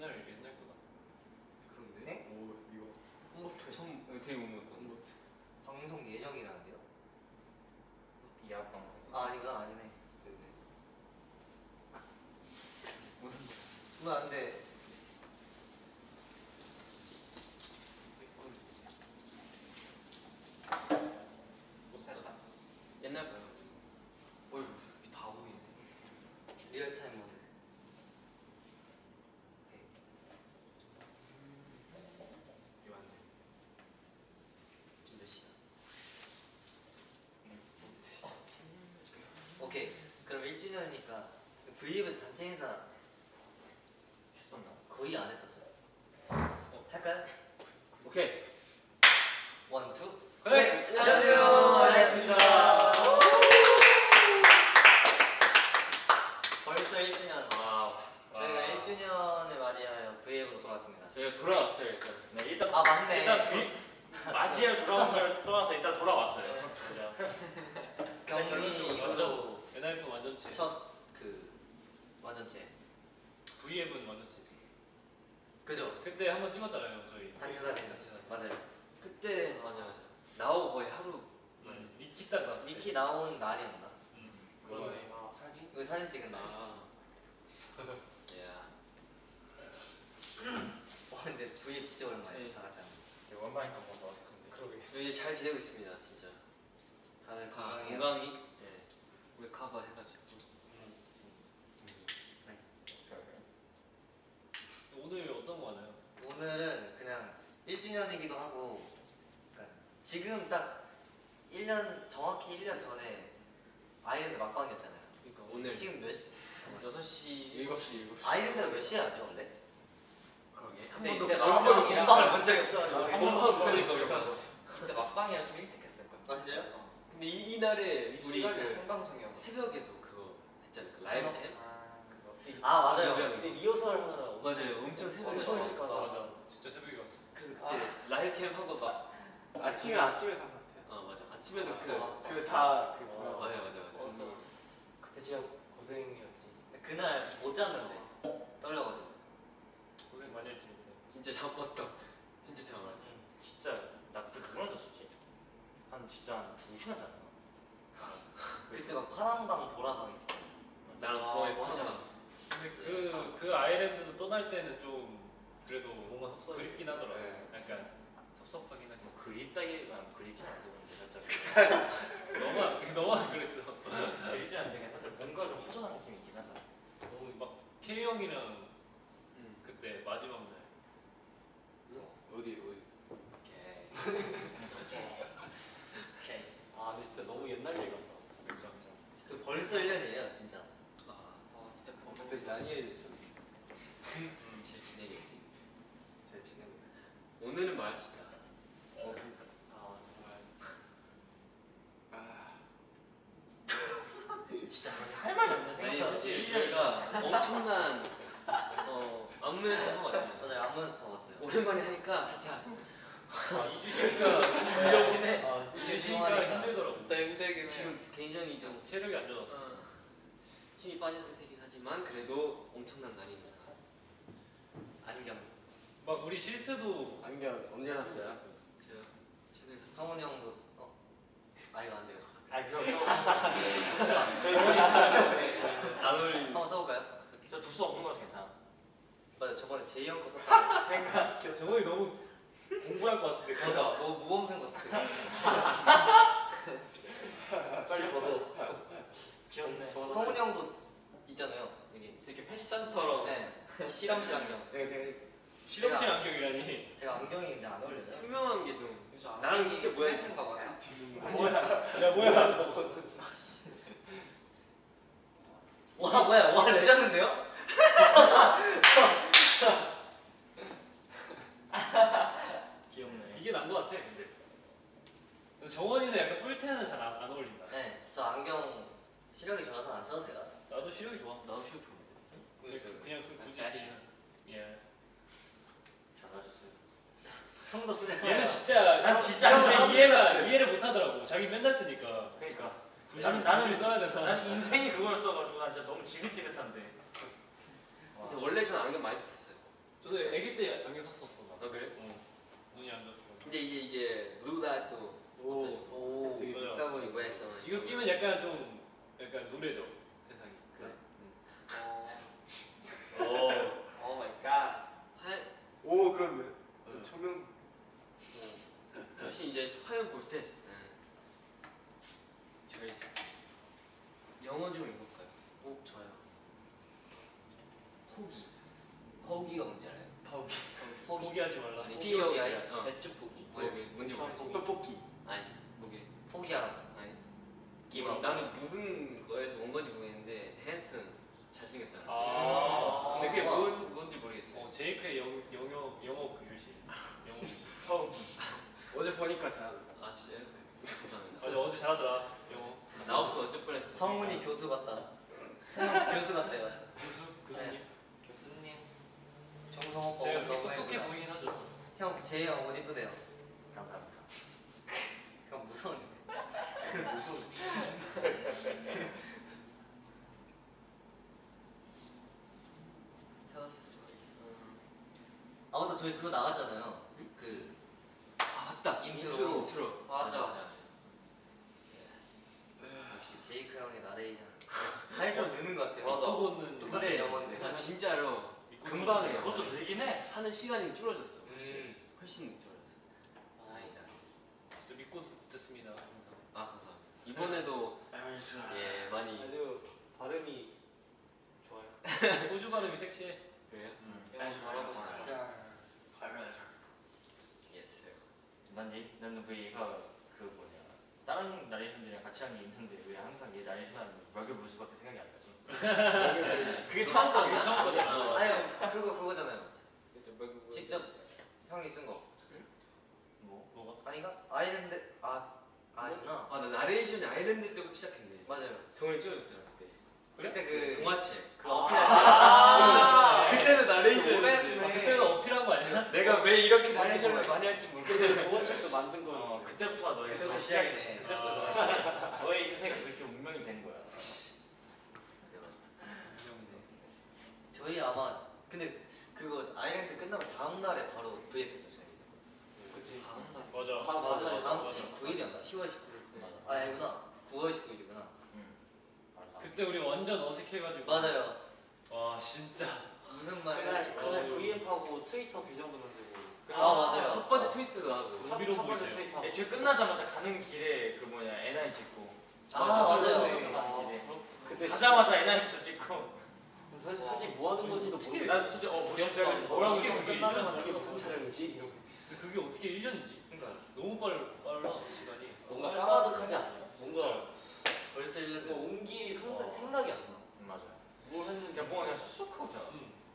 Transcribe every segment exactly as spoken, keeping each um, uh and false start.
옛날 옛날 거다. 그런데? 네? 오 이거 홈버튼 처음 되게 못 먹었던 홈버튼. 방송 예정이라는데요? 야방. 아 아닌가? 아니네. 네네. 뭐야 근데 옛날 거요. 어이 다 보이네. 리얼타임 모드. 오케이. 이거 안 돼. 지금 몇 시야? 오케이. 그럼 일 주년이니까 브이앱에서 단체 인사 했었나? 거의 안 했었죠? 어, 할까요? 오케이. 원, 투. 네, 안녕하세요. 안녕하십니까. 벌써 일 주년. 와우. 저희가 와. 일 주년을 맞이하여 브이앱으로 돌아왔습니다. 저희가 돌아왔어요 일단. 네 일단 아 맞네. 일단 그 맞이해 돌아온 걸 떠나서 일단 돌아왔어요. 그죠? 경리 완전 엔하이픈 완전체. 첫그 완전체. 브이앱은 완전체지. 그죠? 그때 한번 찍었잖아요 저희. 단체 사진. 단체 사진. 맞아요. 그때 맞아 맞아. 나오고 거의 하루. 음, 니키 딱 나왔을 때. 니키 나온 날이었나? 음, 그러네. 아, 사진? 그 사진 찍은 날. 아. 야. 와 근데 브이앱 진짜 오랜만에 네. 다 같이 하는. 원만히 한번 더 근데. 그러게. 저희 잘 지내고 있습니다 진짜. 다들 다 건강해요. 건강히. 네. 우리 커버 해가지고. 음. 네. 오늘 어떤 거 하나요? 오늘은 그냥 일 주년이기도 하고 그러니까 지금 딱 일 년 정확히 일 년 전에 아이랜드 막방이었잖아요. 그러니까 오늘 지금 몇 시? 여섯 시 일곱 시 일곱 시. 아이랜드가 몇 시에 하죠 원래? 그러게. 한 근데 번도 이때 한 한 번도 막방이랑 본방을 본 적이 없어가지고. 한 본방 번도 모르니까 못 그런가. 봤어. 근데 막방이랑 좀 일찍 했을 거야. 아 진짜요? 어. 근데 이, 이날에 우리 그 생방송이요. 새벽에도 그거 했잖아요. 그 라이브 저녁? 캠. 아, 그거. 아 맞아요. 준비하는 근데 리허설 하느라 맞아요. 엄청 새벽에 엄청 왔어. 일찍 가서 맞아. 진짜 새벽에 왔어. 그래서 그때 아. 라이브 캠 하고 막 아침에 아침에 간 것 같아요. 어 맞아. 아침에도 아, 그 맞다. 그 다 그 어, 뭐야. 맞아 맞아 맞아. 어, 그때 진짜 고생이었지. 그날 못 잤는데 떨려가지고. 고생 많이 했지 그때. 진짜 잠 왔다. 진짜 잠 왔다. 진짜 나 그때 누구랑 잤었지? 한 진짜 한 두 시간 잤나? 그때 막 파란방 보라방 있었죠. 나랑 아, 저의 맞아. 파자. 근데 그, 그 아일랜드도 떠날 때는 좀 그래도 뭔가 섭섭해. 그립긴 하더라고. 네. 약간 섭섭하긴 하지. 뭐 그립다기보다는 그립진 않고 근데 살짝 너무 너무 안 그랬어. 그립진 않는데 살짝 뭔가 좀 허전한 느낌이 있긴 하다. 너무 막 K 형이랑 응. 그때 마지막 날. 어디 어디. 오케이. 오케이. 아 근데 진짜 너무 옛날 얘기 같다. 진짜. 또 벌써 일 년이에요 진짜. 아 아 진짜 그때 난이에 있어. 잘 지내겠지. 잘 지내고 있어. 오늘은 말할 수 있다. 어 그러니까. 아 정말. 아. 진짜 할 말이 없는 아니 생각. 사실 저희가 엄청난 어 안무 연습한 거 같잖아요. 맞아요 안무 연습하고 왔어요. 오랜만에 하니까 살짝 아 이 주 쉬니까 줄여긴 해. 아, 이 주 쉬니까 좋아하니까. 힘들더라고. 진짜 힘들긴 해. 지금 굉장히 좀 체력이 안 좋았어. 어, 힘이 빠진 상태긴 하지만 그래도 엄청난 날이니까. 안경. 막 우리 실트도 안경 언제 샀어요? 제가 최근에 샀- 성훈이 형도 어? 아 이거 안 돼요. 아 그럼 안 어울리는. 한번 써볼까요? 저 두수 없는 거라서 괜찮아. 맞아 저번에 제이 형 거 썼다. 그러니까 정원이 너무 공부할 것 같은데. 맞아. 너무 모범생 같아. 빨리 벗어. 귀엽네. 성훈이 형도 있잖아요 여기. 이렇게 패션처럼. 네. 실험실 안경. 내가 제가 실험실 안경이라니. 제가 안경이 근데 안 어울려요. 투명한 게 좀. 요즘 나랑 진짜 모양이 트렌드인가 봐요. 뭐야? 야 뭐야 저거. 와 뭐야 와 레전드인데요? 귀엽네. 이게 난 것 같아. 근데. 근데 정원이는 약간 뿔테는 잘 안 어울린다. 네. 저 안경 시력이 좋아서 안 써도 돼요. 나도 시력이 좋아. 나도 쉬고 그냥, 그냥 쓰 굳이. 패션. 예. 잘가졌어요. 형도 쓰잖아요. 얘는 진짜 난 진짜 이런 안 거 써. 이해가 이해를 못 하더라고. 자기 맨날 쓰니까. 그러니까 굳이 나는- 나는- 굳이 써야 되나? 난 인생이 그걸 써가지고 난 진짜 너무 지긋지긋한데. 근데 원래 저는 안경 많이 썼어요. 저도 아기 때 안경 썼었어. 나. 아 그래? 어. 눈이 안 좋았어. 근데 이제 이게 블루라이트도 오, 오. 되게 맞아. 비싸 보이고. 외국에서 이거 끼면 약간 좀 약간 누래져 세상이. 그래. 오. 오 마이 갓. 하 오, 그렇네. 응. 조명. 혹시 이제 화면 볼 때 제가 이제 영어 좀 읽어볼까요? 오 좋아요. 포기. 포기가 뭔지 알아요? 파우기. 포기. 포기하지 말라. 아니 포기. 피가 포기. 뭔지 어. 배추 포기. 뭐게 뭔지 모르지. 떡볶이. 아니 뭐게 포기하라. 아니. 기분. 나는 무슨 거에서 온 건지 모르겠는데 핸슨 잘생겼다는 뜻. 아. 근데 그게 뭔, 뭔지 모르겠어요. 어 제이크의 영 영어 영어 그 교실. 영어 교실. 파우기. 어제 보니까 잘. 아 진짜요? 감사합니다. 맞아 어제 잘하더라 영어. 나 없으면 어쩔 뻔했어. 성훈이 교수 같다. 성훈 교수 같대요. 교수 교수님. 네. 교수님. 정성호 제가 거 그렇게 너무 똑똑해 예쁘다. 보이긴 하죠. 형 제이 형 옷 이쁘대요. 감사합니다. 그럼 무서운데. 무슨? 찾았었어. 아 맞다 저희 그거 나갔잖아요. 그 아 맞다. 인트로. 인트로. 맞아. 역시 제이크 형의 나레이션. 할수록 느는 것 같아요. 맞아. 그거는 똑같은 근데 영어인데. 아 진짜로 믿고 금방 해요. 그것도 늘긴 해. 하는 시간이 줄어졌어. 훨씬 음. 훨씬 줄어졌어. 다행이다. 진짜 믿고 듣습니다 항상. 아 감사합니다. 이번에도 예 많이 아주 발음이 좋아요. 호주 발음이 섹시해. 그래요? 영어 잘하고 아, 싶어. 예스. 난 얘, 나는 왜 얘가 그 뭐냐 다른 나레이션들이랑 같이 한 게 있는데 왜 항상 얘 나레이션 하는 럭을 볼 수밖에 생각이 안 나지? 그게 처음 거 그게 처음 거잖아. 아니 그거 그거잖아요. 직접 직접 형이 쓴 거. 뭐? 뭐가? 아닌가? 아이랜드 아 아니구나. 아나 나레이션이 아일랜드 때부터 시작했네. 맞아요. 정을 찍어줬잖아 그때. 그때 그 동화책. 그 아. 어필할 아. 그때는 나레이션이었는데 오래됐네. 아, 그때는 어필한 거 아니야? 내가 왜 이렇게 나레이션을 많이 할지 모르겠는데 동화책도 만든 거. 어 그때부터 너의 그때부터 너의 시작이네. 시작이- 그때부터 너의 시작이- 너의 인생이 그렇게 운명이 된 거야. 때 저희 아마 근데 그거 아이랜드 끝나고 다음 날에 바로 브이앱했죠 저희. 그치. 맞아. 아, 맞아, 맞아. 다음 맞아. 십구 일이었나? 시월 십구 일. 맞아. 아 아니구나. 구월 십구 일이구나. 응. 맞아. 그때 우리 완전 어색해가지고. 맞아요. 와 진짜. 무슨 말을 그날 할지 그날 모르고. 브이앱하고 트위터 계정도 만들고. 아, 맞아요. 첫 번째 트위터도 하고. 첫, 의미로 첫 번째 보이세요. 트위터. 애초에 끝나자마자 가는 길에 그 뭐냐 엔아이 찍고. 아 맞아요. 가는 길에. 그때 가자마자 엔아이부터 찍고. 사실 솔직히 뭐 하는 건지도 어떻게 모르겠어. 난 솔직히 어 뭐지? 그래가지고 뭐라고 어떻게 했어? 그게 끝나자마자 이게 무슨 촬영이지? 이러고. 그게 어떻게 일 년이지? 그러니까 너무 빨 빨라 시간이. 뭔가 까마득하지 않아? 뭔가 벌써 일 년. 뭔가 온 길이 상상 어. 생각이 안 나. 응, 맞아. 뭘 했는지 그냥 뭔가 그냥 쑥 하고 지나갔어.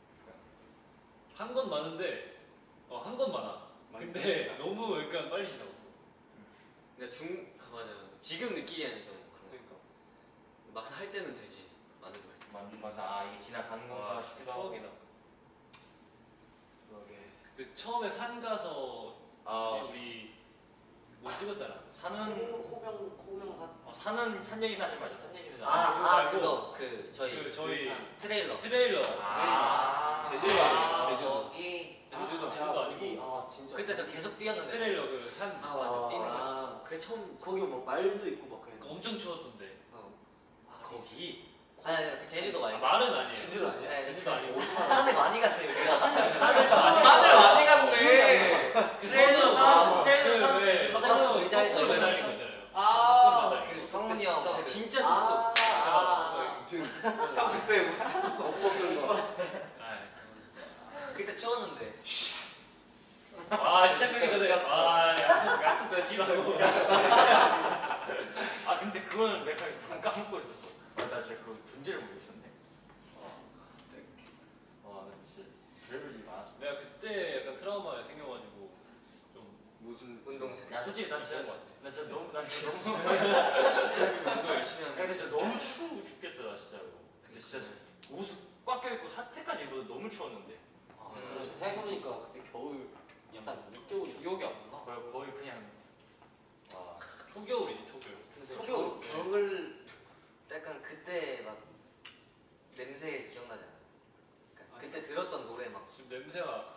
한 건 많은데 어 한 건 많아. 근데 너무 약간 빨리 지나갔어. 그러니까 중 아, 맞아. 지금 느끼기에는 좀 그런 그러니까. 거. 막상 할 때는 되게 많은 거 같아. 맞, 맞아. 아 이게 지나가는 건가 와 싶기도 진짜 하고. 추억이다. 그러게. 그때 처음에 산 가서 아 이제 우리 뭐 찍었잖아. 사는 호명 호명한. 어, 사는 산 얘기는 하지 말자. 산 얘기는 아, 하지 아 말고 그거 그 저희 그 저희 트레일러. 트레일러. 아. 제주도 아, 제주도. 거기. 제주도 아, 제주도 아니고 아 진짜. 그때 저 계속 뛰었는데. 트레일러 그 산 아 맞아. 뛰는 거지. 아, 그게 처음 거기 뭐 말도 있고 막 그래. 엄청 추웠던데. 어. 아 거기 아니 아니 그 제주도 아, 말고. 말은 아니에요. 제주도 아니야? 네, 제주도 아니고. 산에 많이 갔어요 우리가. 산을 많이 산을 많이 갔네. 트레일러 산, 트레일러 산. 그왜 산 산으로 의자에서 거꾸로 이렇게. 매달린 거 있잖아요. 아. 거꾸로 매달린 그 거. 성훈이 형. 아, 그- 진짜 아, sus어. 아, 형 그때 옷 벗은 거. 아이. 그때 추웠는데. 아 시작하기 전에 아 약속 약속 때 뛰라고. 아 근데 그거는 내가 잠깐 까먹고 있었어. 아, 나 진짜 그 존재를 모르겠었네. 와 진짜 별별 일이 많았어. 내가 그때 약간 트라우마 생겨가지고 좀 무슨 운동생. 야 솔직히 난 진짜 그런 거 같아. 나 진짜 너무 난 진짜 너무 운동 열심히 야, 하는. 근데 진짜 너무 추워 죽겠더라 진짜로. 근데 진짜 옷을 꽉 껴입고 핫팩까지 입어도 너무 추웠는데. 아, 그래. 생각해보니까 그때 겨울 약간 늦겨울이 기억이 안 나. 거의 거의 그냥 와 초겨울이지 초겨울. 근데 초겨울. 겨울, 겨울 약간 그때 막 냄새 기억나지 않아? 그러니까 그때 들었던 노래 막 지금 냄새가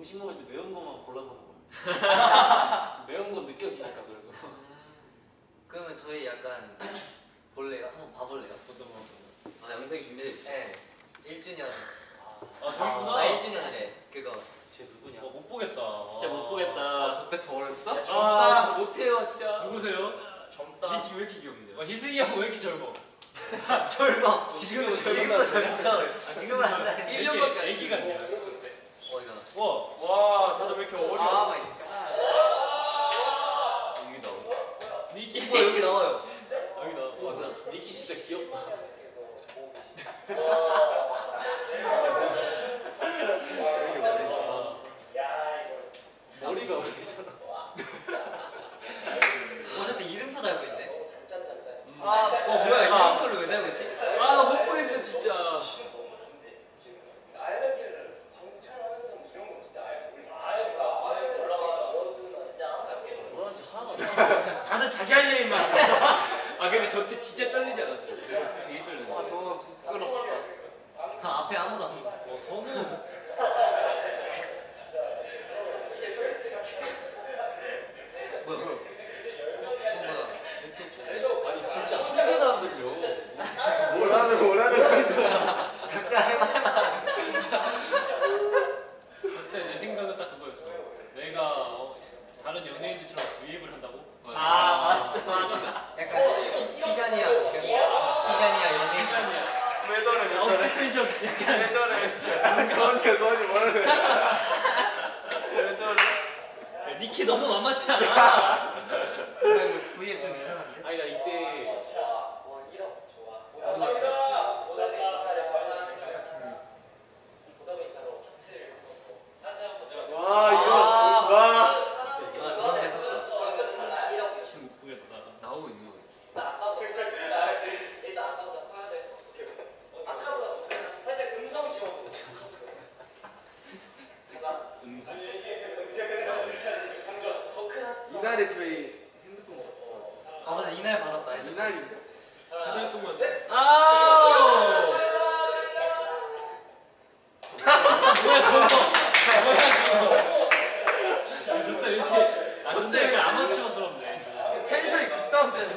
음식 먹을 때 매운 거만 골라서 먹어요. 매운 거 느껴지니까 그리고. 그러면 저희 약간 볼래요? 한번 봐볼래요? 어떤 거? 아 영상이 준비돼 있지. 네. 일 주년. 아 저기구나. 나 일 주년이래. 그거. 쟤 누구냐? 어, 못 보겠다. 진짜 못 아. 보겠다. 저때 더 어렸어? 아, 저 못해요 진짜. 누구세요? 젊다. 니키 왜 이렇게 귀엽냐? 어, 희승이 형 왜 이렇게 젊어? 젊어. 지금도 지금도 젊은 젊죠. 아, 지금은 한 살. 일 년밖에 안 애기 같냐? 어디가? 와. 와 다들 왜 이렇게 어려? 아 마이 갓. 여기 나오네. 니키. 뭐 여기 나와요. 여기 나. 와, 나. 니키 진짜 귀엽다. 머리가 왜 이러잖아. 어쨌든 이름표 달고 있네. 아, 어 뭐야 이름표를 왜 달고 있지? 아 나 못 보겠어 진짜. 뭐라는지 하나도 안 돼. 다들 자기 할 일만. 아 근데 저 때 진짜 떨리지 않았어요? 되게 떨렸는데. 너무 부끄럽다. 아, 앞에 아무도 없는. 어, 선우. 뭐야 뭐야? 어, 뭐야? 아니 진짜 한 개도 안 들려. 뭐라는 뭐라는. 각자 할 말만. 그때 내 생각은 딱 그거였어. 내가 어, 다른 연예인들처럼 브이앱을 한다고? 아 맞아 맞아. 약간 키- 키자니아 키자니아 연예인. 왜 저래 왜 아웃 저래. 텐션 약간. 왜 저래 왜 저래. 선이 선이 뭐래. 왜 저래. 야, 니키 너무 만만치 않아. 브이앱 좀 이상한데? 아니 나 이때 와 이거 와. 아 저런 데서 지금 못 보겠다. 나오고 있는 거예요. 이날에 저희 핸드폰 아 맞아 이날 받았다. 이날이 한달 동안. 아우. 뭐야 저거? 뭐야 저거? 야, 진짜 이렇게 아 진짜 이게 아마추어스럽네. 텐션이 급다운되는.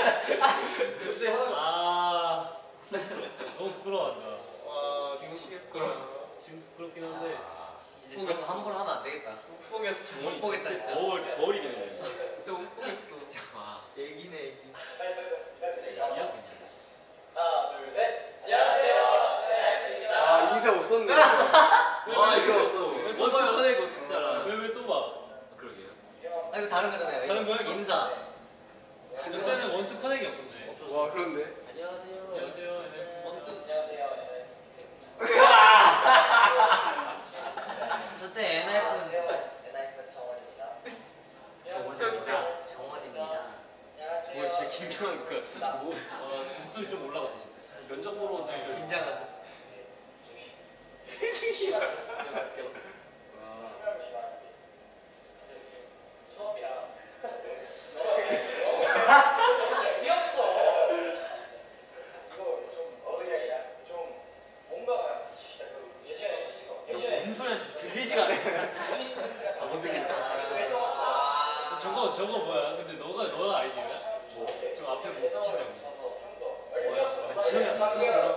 아 너무 부끄러워한다. 와 지금 부끄러워. 지금 부끄럽긴 한데. 이제 저거 함부로 하면 안 되겠다. 못 보겠어. 못 보겠다 진짜. 거울 거울이겠네. 진짜 못 보겠어. 진짜 와. 애기네 애기. 이야 그냥. 아 인사 못 썼네. 와 이거 또 원투 봐요? 커내고 진짜. 왜왜 또 봐? 아, 그러게요. 아 이거 다른 거잖아요. 이거. 다른 거야, 이거? 인사. 저 때는 원투 커넥이 없었네. 와 그런데. 안녕하세요. 안녕하세요. 네. 원투. 저때 엔하이픈 정원입니다. 정원입니다. 뭐 진짜 긴장한 것 같아. 뭐 어, 목소리 좀 올라갔다 진짜. 면접 보러 온 사람들. 긴장한. 뭔 소리야 지금 들리지가 않아. 아못 듣겠어. 저거 저거 뭐야? 근데 너가 너가 아이디어야? 뭐? 저 앞에 뭐 붙이자고. 뭐야? 기억이 안 나.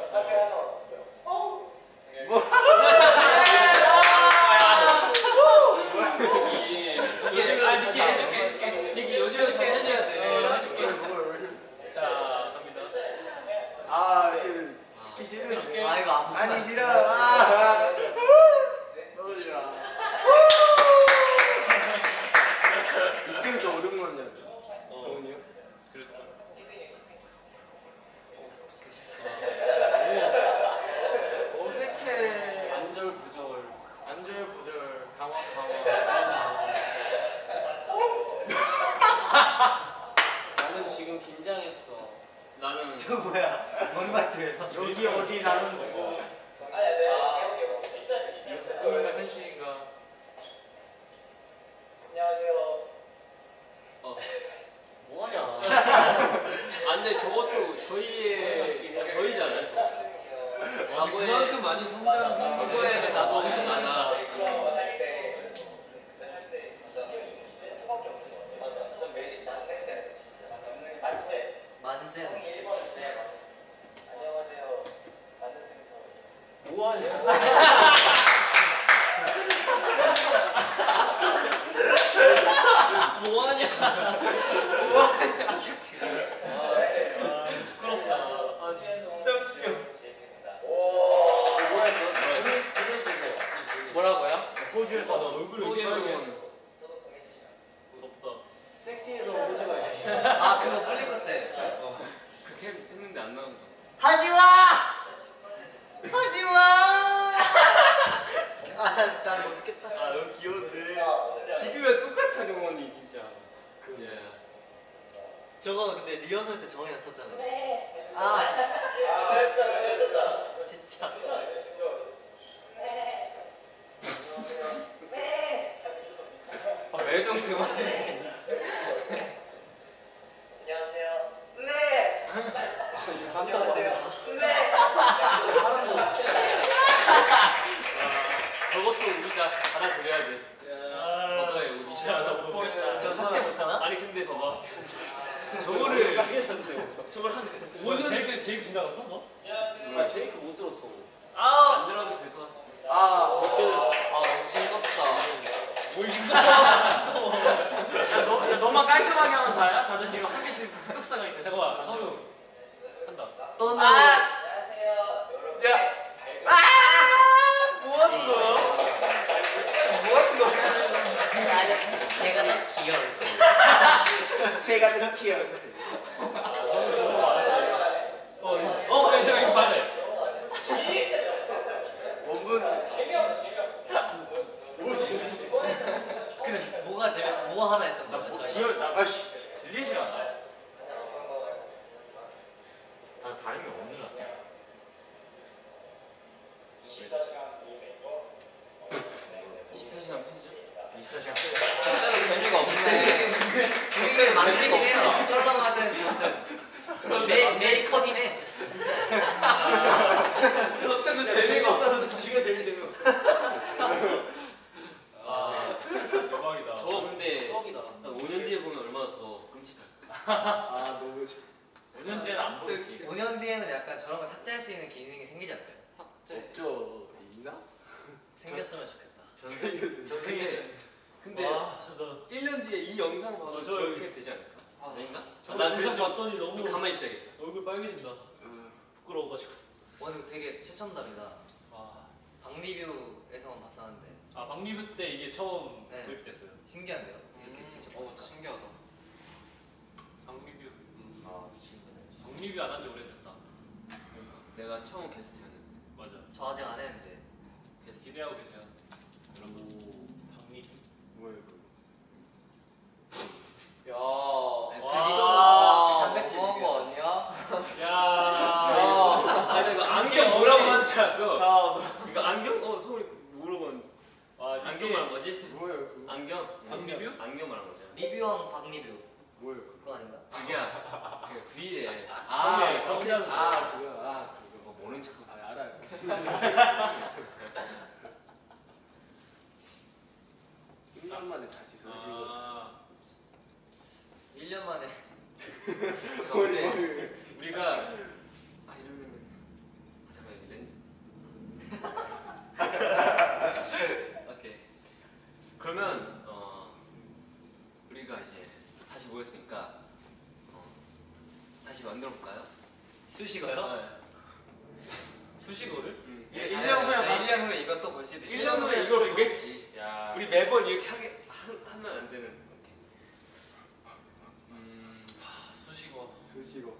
이게 이게 아 니키 해줄게 해줄게. 니키 요즘에 잘 해줘야 돼. 해줄게. 자 갑니다. 아 싫은. 듣기 싫은데. 아 이거 안 아니 싫어. 아. 너울라. 이때부터 오랜만이야. 정훈이 형. 그랬을 거야. 어색해. 안절부절. 안절부절. 강화 강화. 나는 지금 긴장했어. 나는 저 뭐야? 뭔 말투예요? 여기 어디 나는 누구? 꿈인가 현실인가? 어. 뭐하냐? 아 근데 저것도 저희의 저희잖아요. 아니, 과거에 그만큼 많이 성장한 과거에 나도 엄청 많아. 쌤. 뭐하냐? 뭐하냐? 부끄럽다. 아 진짜 웃겨. 뭐라고요? 호주에서 얼굴을 호주에서 이렇게 온 부럽다. 섹시해서 호주가 아니에요. 아 그거 플리커 때. 그렇게 했는데 안 나온 거. 하지마! 하지마! 아난 못겠다. 아 너무 귀여운데. 지금이랑 똑같아 정원이 진짜. 예. 저거 근데 리허설 때 정이 났었잖아. 아. 진짜. 아, 매좀 그만해. 안녕하세요. 네. 안녕하세요. 네. 저것도 우리가 받아들여야 돼. 저거에 우리 진짜 나 못 보겠다. 저 삭제 못하나? 아니 근데 봐봐. 저거를 빨개졌네. 저걸 한 오 오 년 제이크 제이크 지나갔어 너? 아 제이크 못 들었어. 안 들어도 될 것 같아. 아 못들. 아 싱겁다. 뭘 힘들어? 야, 너, 야, 너만 깔끔하게 하면 다야? 다들 지금 한 개씩 흑사가 있네. 잠깐만 성우 한다. 또는 야. 뭐 하는 거야? 뭐 하는 거야? 제가 더 귀여울 거예요. 제가 더 귀여울 거예요. 아, 성우 저거 말하지. 어, 이거- 어, 네, 제가 이거 봐야 돼. 원분. 근데 뭐가 제일 뭐 하나 했던 거야? 저희. 기억, 나 아씨. 들리지 않아? 다 다른 게 없는 것 같아. 이십사 시간 편집. 이십사 시간. 진짜로 재미가 없네. 분위기를 만들긴 해요. 썰렁하든 뭐든. 메 메이커이네. 어떤 재미가 없어서 지가 제일 재미없어. 아, 대박이다. 저 근데 추억이다. 한 오 년 뒤에 보면 얼마나 더 끔찍할까. 아 너무. 오 년 뒤에는 안 보였지. 오 년 뒤에는 약간 저런 거 삭제할 수 있는 기능이 생기지 않을까요? 삭제. 없죠. 있나? 생겼으면 좋겠다. 저는 저 근데 근데 와, 진짜. 일 년 뒤에 이 영상 봐도 어, 저- 저렇게 되지 않을까? 아, 아닌가? 저 난 영상 그래서 봤더니 좀 너무 가만히 있어야겠다. 얼굴 빨개진다. 부끄러워가지고. 와 이거 되게 최첨단이다. 와. 박리뷰에서만 봤었는데 아, 박리뷰 때 이게 처음 네. 도입됐어요. 신기한데요? 이렇게 음, 직접 어, 보니까. 신기하다. 박리뷰. 음. 아, 미친 거네. 박리뷰 안 한 지 오래됐다. 그러니까 내가 처음 게스트였는데 맞아. 저 아직 안 했는데. 계속 기대하고 계세요. 여러분. 박리뷰. 뭐야 이거? 야, 와. 단백질 너무한 거 리뷰야. 아니야? 야. 아, 나 이거 안경 뭐라고 하는 줄 알았어. 야, 이거 안경? 어, 서울이 뭐라고 와, 안경 말한 거지? 뭐야 이거? 안경? 박리뷰? 안경 말한 거잖아. 리뷰왕 박리뷰. 뭐야 이거? 그거 아닌가? 그게 그 V에 아, 컨텐츠. 아 그거 아 그거. 뭐 모른 척. 아 알아요. 일 년 만에 다시 쓰신 거지. 아. 일 년 만에. 제가 근데 우리가 아 이러면 아 잠깐 이 렌즈. 오케이. 그러면 어 우리가 이제 다시 모였으니까 어, 다시 만들어 볼까요? 수식어요? 수식어를? 음. 이게 일 잘 년 후에 저 봐. 일 년 후에 이것 또 볼 수도 일 있어요. 년 후에 이걸 보겠지. 야. 우리 매번 이렇게 하게 하, 하면 안 되는. 오케이. 음 수식어. 수식어.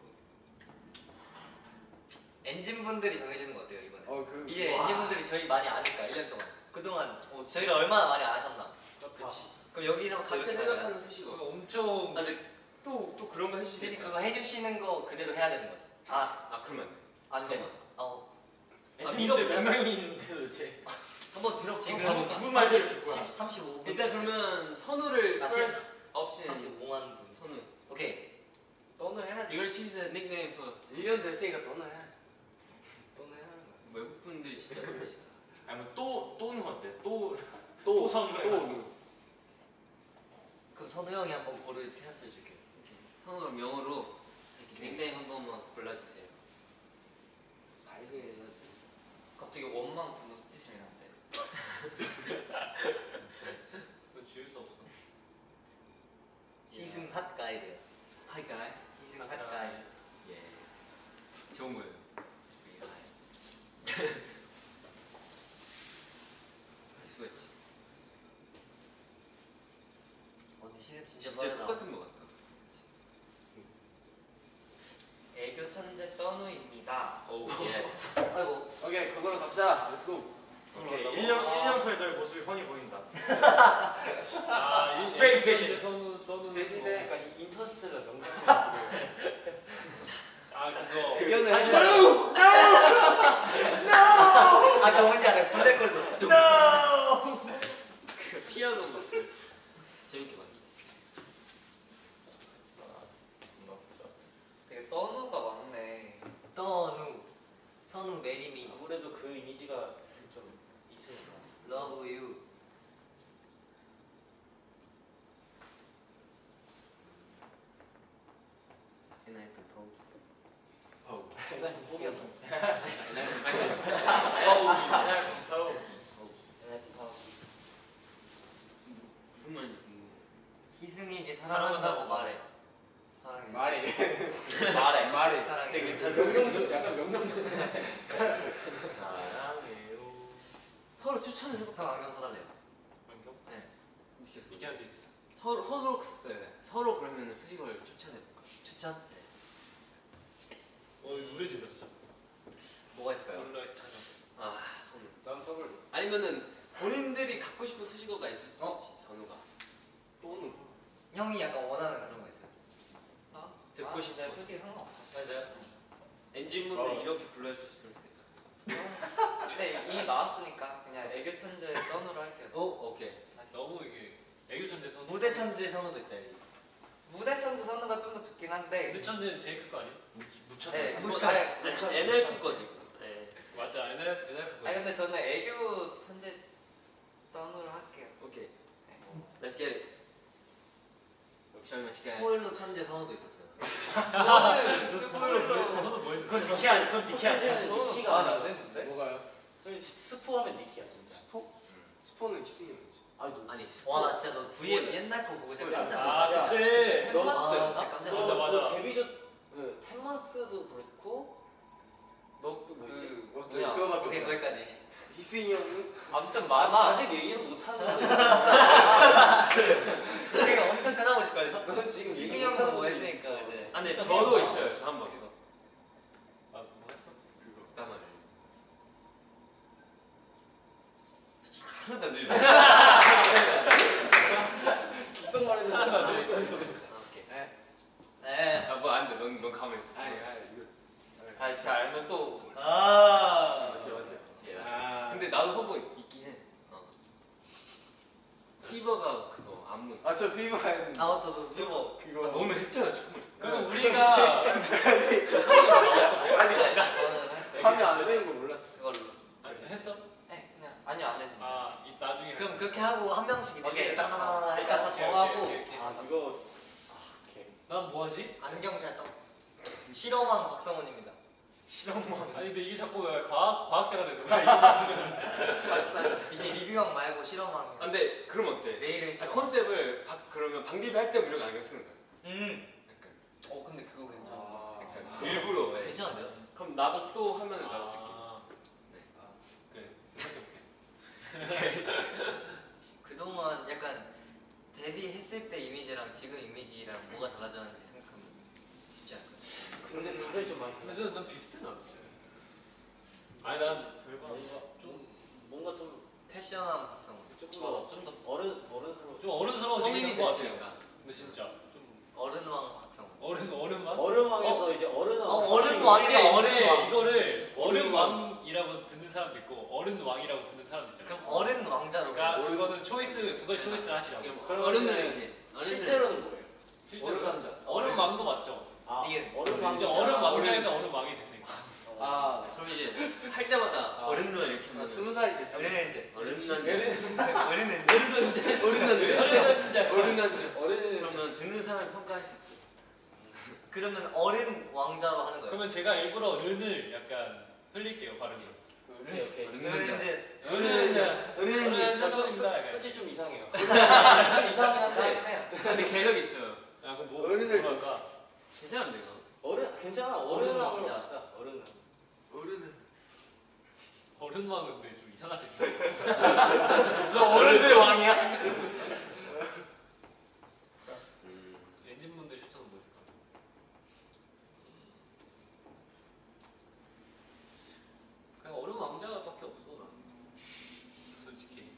엔진분들이 정해주는 거 어때요 이번에? 어 그. 이게 와. 엔진분들이 저희 많이 아니까 일 년 동안. 그동안 어, 저희를 얼마나 많이 아셨나? 그렇지. 그럼 여기서 각자 이렇게 생각하는 그거 수식어. 엄청. 아 근데 또 또 그런 거 해주시. 대신 그거 해주시는 거 그대로 해야 되는 거죠. 아, 아 그러면 안 돼. 안 돼. 잠깐만. 어. 엔지님들 몇 명이 있는데 도대체? 한번 들어. 지금 누구 말을 듣고. 삼십오 분. 일단 그러면 선우를 나 first option. 삼십오만 분. 선우. 오케이. 돈을 해야지. 이걸 choose a nickname for. 일 년 됐으니까 돈을 해야지. 돈을 해야 하는 거야. 외국 분들이 진짜 많으시다. 아니면 또 또는 어때? 또 또 또 선물 또. 해가지고. 그럼 선우 형이 한번 고를 찬스 줄게요. 선우 그럼 영어로 이렇게 닉네임 한 번만 골라주세요. 알게 해야지. 갑자기 원망 분노 스티심이 난데. 그거 지울 수 없어. 희승 핫 가이드요. Hi guy. 희승 핫 가이드. 예. 좋은 거예요. 수고했지. 언니 시간 진짜 진짜 빠르다. 똑같은 거 같다. 애교 천재 떠누입니다. 오 예스. 아이고. 오케이 그걸로 갑시다. 렛츠고. 오케이. 일 년 일 년 살 너의 모습이 훤히 보인다. 아, 스트레이트 패션 패션. 선우 떠는 대신에 거. 약간 인터스텔라 명장. 아 그거 의견을 하지 해줘요. 아까 뭔지 알아요? 블랙홀에서. 뚱. 그 피아노 막 재밌게 봤네. 되게 떠누가 많네. 떠누. 선우 메리미. 아무래도 그 이미지가 좀 있으니까. 러브 유. 엔하이픈 더우기. 어우. 난 포기한다. 더우기. 무슨 말인지 궁금해. 희승이에게 사랑한다고 말해. 사랑해. 말해. 말해. 말해. 사랑해. 되게 명령조 약간 명령조. 사랑해요. 서로 추천을 해볼까? 형 안경 써달래요. 안경? 네. 이케한테 있어. 서로 서로 네. 서로 그러면 수식어를 추천해볼까? 추천? 어 누래진다 진짜. 뭐가 있을까요? 몰라 찾아. 아 선우. 난 선물. 아니면은 본인들이 갖고 싶은 수식어가 있을 수도 어? 있지. 선우가. 또는 형이 약간 원하는 그런 거 있어요. 아? 듣고 아, 싶어. 네, 솔직히 상관없어. 맞아요. 엔진분들 어. 이렇게 불러주셨으면 좋겠다. 근데 이미 나왔으니까 그냥 애교 천재 떠누로 할게요. 오. 오케이. 너무 이게 애교 천재 선우. 무대 천재 선우도 있다. 여기. 무대 천재 선우가 좀 더 좋긴 한데. 무대 천재는 제일 클 거 아니야? 무천. 네, 무천. 아니, 엔엘프 거지. 네. 맞아. 에너프 에너프. 아니 근데 저는 애교 천재 떠누로 할게요. 오케이. 네. Let's get it. 저희만 지금 스포일러 천재 선우도 있었어요. 저는 스포일러 선우 뭐 했는데? 그건 니키 아니야. 그건 니키 아니야. 천재는 니키가 아, 나 아니야. 안 했는데? 뭐가요? 스포하면 니키야 진짜. 스포? 스포는 키스는 거지. 아니 너. 아니 와 나 진짜 너 브이엠 옛날 거 보고 진짜 깜짝 아 놀랐어. 그때 너 템마스. 아, 진짜 깜짝 맞아, 놀랐어. 맞아. 그 데뷔 전그 템마스도 그렇고 너그 뭐지? 뭐냐? 그거밖에 오케이 없어. 거기까지. 희승이 형은 아무튼 많아. 아직 얘기를 못 하는 거야. 지금 엄청 찾아보실 거예요. 넌 지금 희승이 얘기 형도 못하는 뭐 거지. 했으니까 이제. 아, 근데 저도 있어요. 저 한 번. 아 그거 했어? 그거 땀을. 하나도 안 들려. 기성 말해도 하나도 안 들려. 아, 오케이. 네. 아, 뭐 안 돼. 넌, 넌 가만히 있어. 아니 아니 이거. 아, 제가 알면 또 아. 맞죠 맞죠. 예. 아. 근데 나도 허브 있긴 해. 어. 피버가 그거 안무. 아저 피부 했는데. 아 맞다 너 이거. 그거. 아, 너는 했잖아 춤을. 그럼 우리가 저는 했어요. 하면 안 되는 거 몰랐어. 그걸로. 아, 했어? 네, 그냥 아니요 안 했는데. 아 이, 나중에. 그럼 그렇게 하고 한 명씩 오케이. 이렇게 따다다다 일단 다 할까? 정하고. 오케이, 오케이, 오케이. 아, 나- 이거. 아 오케이. 난 뭐하지? 안경 찰떡. 실험왕 박성훈입니다. 실험만. 아니 근데 이게 자꾸 왜 과학 과학자가 되는 거야 이거 쓰면. 박사. 이제 리뷰왕 말고 실험왕. 아, 근데 그럼 어때? 내일은 아, 실험. 컨셉을 바, 그러면 방디비 할 때 무조건 안경 쓰는 거야. 음. 약간. 어 근데 그거 괜찮아. 아. 약간 일부러. 왜. 괜찮은데요? 그럼 나도 또 하면은 나도 쓸게. 아, 네. 그래. 그동안 약간 데뷔했을 때 이미지랑 지금 이미지랑 뭐가 달라졌는지 생각하면 쉽지 않을까요? 근데 다들 좀 많이. 근데 난, 난 비슷해 나. 아니 난 별거 뭔가 좀 좀 뭔가 좀 패션한 박성훈. 조금 어, 더 좀 더. 어른 어른스러워. 좀 어른스러워지긴 성인이 한것 같아. 됐으니까. 근데 진짜 좀 어른왕 박성훈. 어른 어른만. 어른왕에서 이제 어른 어, 어른왕에서 이게 어른왕. 이제 이거를 어른왕. 어른왕이라고 듣는 사람도 있고 어른왕이라고 듣는 사람도 있잖아. 그럼 어른 왕자로. 그러니까 그거는 초이스 두 가지 초이스를 하시라고. 지금 그러면은 어른들에게. 실제로는 뭐예요? 실제로 어른왕자. 어른왕도 맞죠. 아 니은. 어른왕. 이제 어른왕자에서 어른왕이 됐으니까. 아. 그럼 이제 할 때마다 아. 어른누나 이렇게 하면 스무 살이 됐지. 어른은 이제. 어른누나 어른은 이제. 어른누나 어른누나 어른왕자. 어른한테 어른. 그러면 듣는 사람이 평가할 수 있고 그러면 어른 왕자로 하는 거예요. 그러면 제가 일부러 른을 약간 흘릴게요 발음이. 오케이 오케이. 어른들 른은 은은이 른은 선생님이다. 약간. 솔직히 좀 이상해요. 좀 이상하긴 한데. 근데 개력 있어요. 야 그럼 뭐 어른을- 뭐랄까? 괜찮은데 이거? 어른 괜찮아. 어른 어른왕으로 왕자. 갑시다. 어른. 어른은 어른왕은 근데 좀 이상하신데. 너 어른들의 왕이야? 엔진분들 추천은 뭐 있을까? 그냥 어른 왕자밖에 없어 난. 솔직히.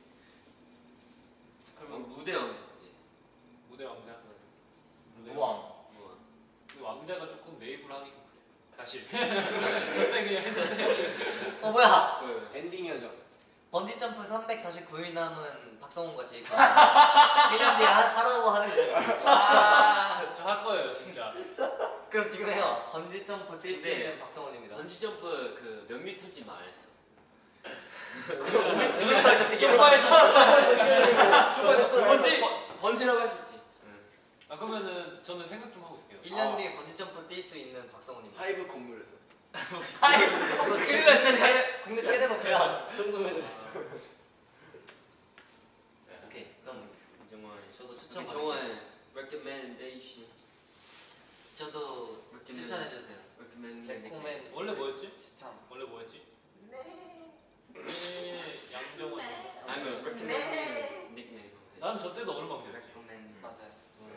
그러면 무대 왕자. 무대 왕자. 무왕. 근데 왕자가 조금 네이버를 하기 좀 그래. 사실. 그때 그냥 했는데. 어 뭐야? 엔딩이어죠. 번지 점프 삼백사십구 일 남은 박성훈과 제이크. 일 년 뒤에 하- 하라고 하는 거. 아, 저 할 거예요 진짜. 그럼 지금 해요. 번지 점프 뛸 수 근데 있는 박성훈입니다. 번지 점프 그 몇 미터인지만 안 했어. 누구에서 뛰게? 초과해서 번지 번지라고 할 수 있지. 아 그러면은 저는 생각 좀 하고 있을게요. 일 년 뒤에 번지 점프 뛸 수 있는 박성훈입니다. 하이브 건물에서. 큰일 났어. 최- 국내 최대 높이야. 그 정도면은. 오케이. 그럼 정원. 저도 추천 정원 recommendation. 저도 추천해 주세요. recommend. 레코멘 원래 뭐였지? 추천. 원래 뭐였지? 네. 양정원. 아니면 recommend nickname. 난 저 때도 어른 왕자였지. 맞아요.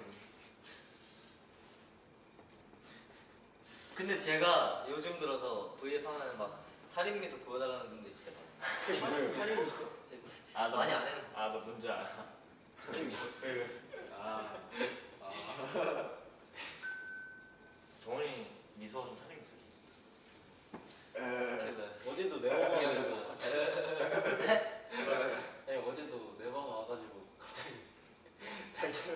근데 제가 요즘 들어서 브이앱 하면 막 살인 미소 보여달라는 분들 진짜 많아요. 살인 있어? 아, 너- 많이 안 했는데. 아, 너 뭔지 알아. 살인 있어? 아. 동원이 미소가 좀 살인 있어. 어제도 내 엄마가 기억했어. 같이. 네, 어제도 내 방 와가지고 갑자기 잘 자요.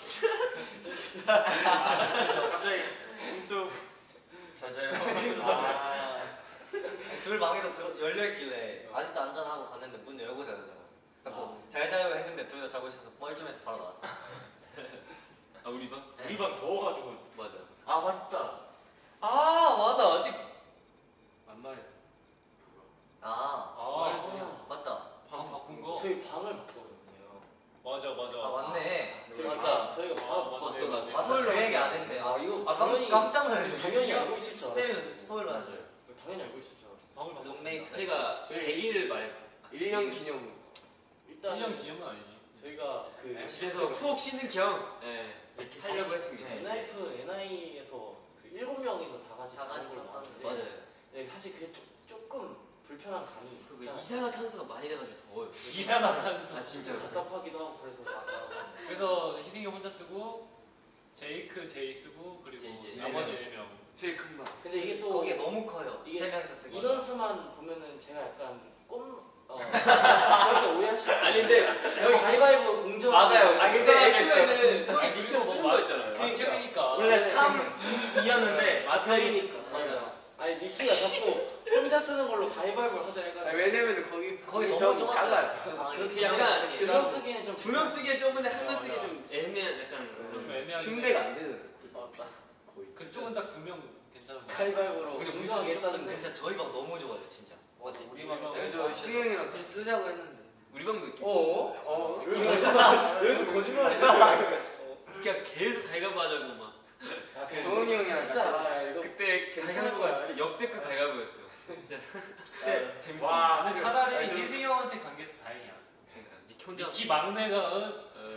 갑자기 또 자자요. 아, 둘 방에도 들어, 열려있길래 아직도 안 자나 하고 갔는데 문 열고 자더라고. 그래서 잘 자요 했는데 둘 다 자고 있어서 뻘쭘해서 바로 나왔어. 아 우리 방? 우리 방 더워가지고. 맞아. 아 맞다. 아 맞아 아직 만말. 아, 아, 맞다. 방 바꾼 거. 저희 방을 바꿨거든요. 맞아 맞아. 아 맞네. 저희 맞다. 저희가 아, 방을 맞네. 바꿨어. 나 맞다. 그 얘기 안 했네. 아 이거 아 깜, 당연히 깜짝 놀랐네. 당연히 알고 있을 줄 스페인 알았어. 스포일러 하죠. 당연히 알고 있을 줄 알았어. 방을 바꿨어. 룸메이트. 제가 계기를 말해. 일 년 기념. 일단 일 년 기념은 아니지. 저희가 그 집에서 푹 쉬는 겸 예, 이렇게 하려고 했습니다. 네. 엔하이프 엔아이에서 그 일곱 명이서 다 같이 다 같이 자는 걸 썼었는데. 봤는데 맞아요. 네, 사실 그게 조, 조금 불편한 감이 그리고 있잖아요. 이산화탄소가 많이 돼가지고 더워요. 이산화탄소. 아 진짜. 답답하기도 하고 그래서 아까 그래서 희승이 혼자 쓰고 제이크 제이 쓰고 그리고 제이, 제이. 나머지 네 명. 제일 큰 방. 근데 이게 또 거기에 너무 커요. 이게 세 명이서 쓰고. 인원수만 보면은 제가 약간 꼼 어, 그렇게 오해하실 수 아니 근데 저희 가위바위보 공정 맞아요. 아 근데 애초에는 아, 형이 니표 쓰는 거였잖아요. 맞짱이니까. 원래 삼, 이였는데 마찰이니까 맞아요. 아니 니키가 자꾸 혼자 쓰는 걸로 가위바위보를 하자 해가지고 왜냐면 거기 거기 너무 좀 좁았어요. 작아요. 그 방이. 그렇게 두 명이 약간 쓰니까. 두명 쓰기엔 좀 두 명 쓰기에 좁은데 한 명 어, 쓰기에 야. 좀 애매한 약간 좀 그런. 애매하게. 침대가 안 되는. 맞다 거의. 그쪽은 딱 두 명 괜찮은 거. 가위바위보로 근데 공정하게 우리도 했다는데 근데 진짜 저희 방 너무 좋아요, 진짜. 맞지? 우리 방은 그래서 승영이랑 같이 쓰자고 했는데. 우리 방도 이렇게. 어? 어? 여기서 거짓말했어. 그냥 계속 가위바위보 하자고 막. 아, 성훈이 형이랑 진짜 아, 이거 그때 괜찮을 가위바위보가 거야. 진짜 역대급 가위바위보였죠. 진짜. 그때 재밌어. 와, 근데 그- 차라리 아니, 저- 희승이 형한테 간 게 다행이야. 그러니까 니키 혼자. 기 막내가 어?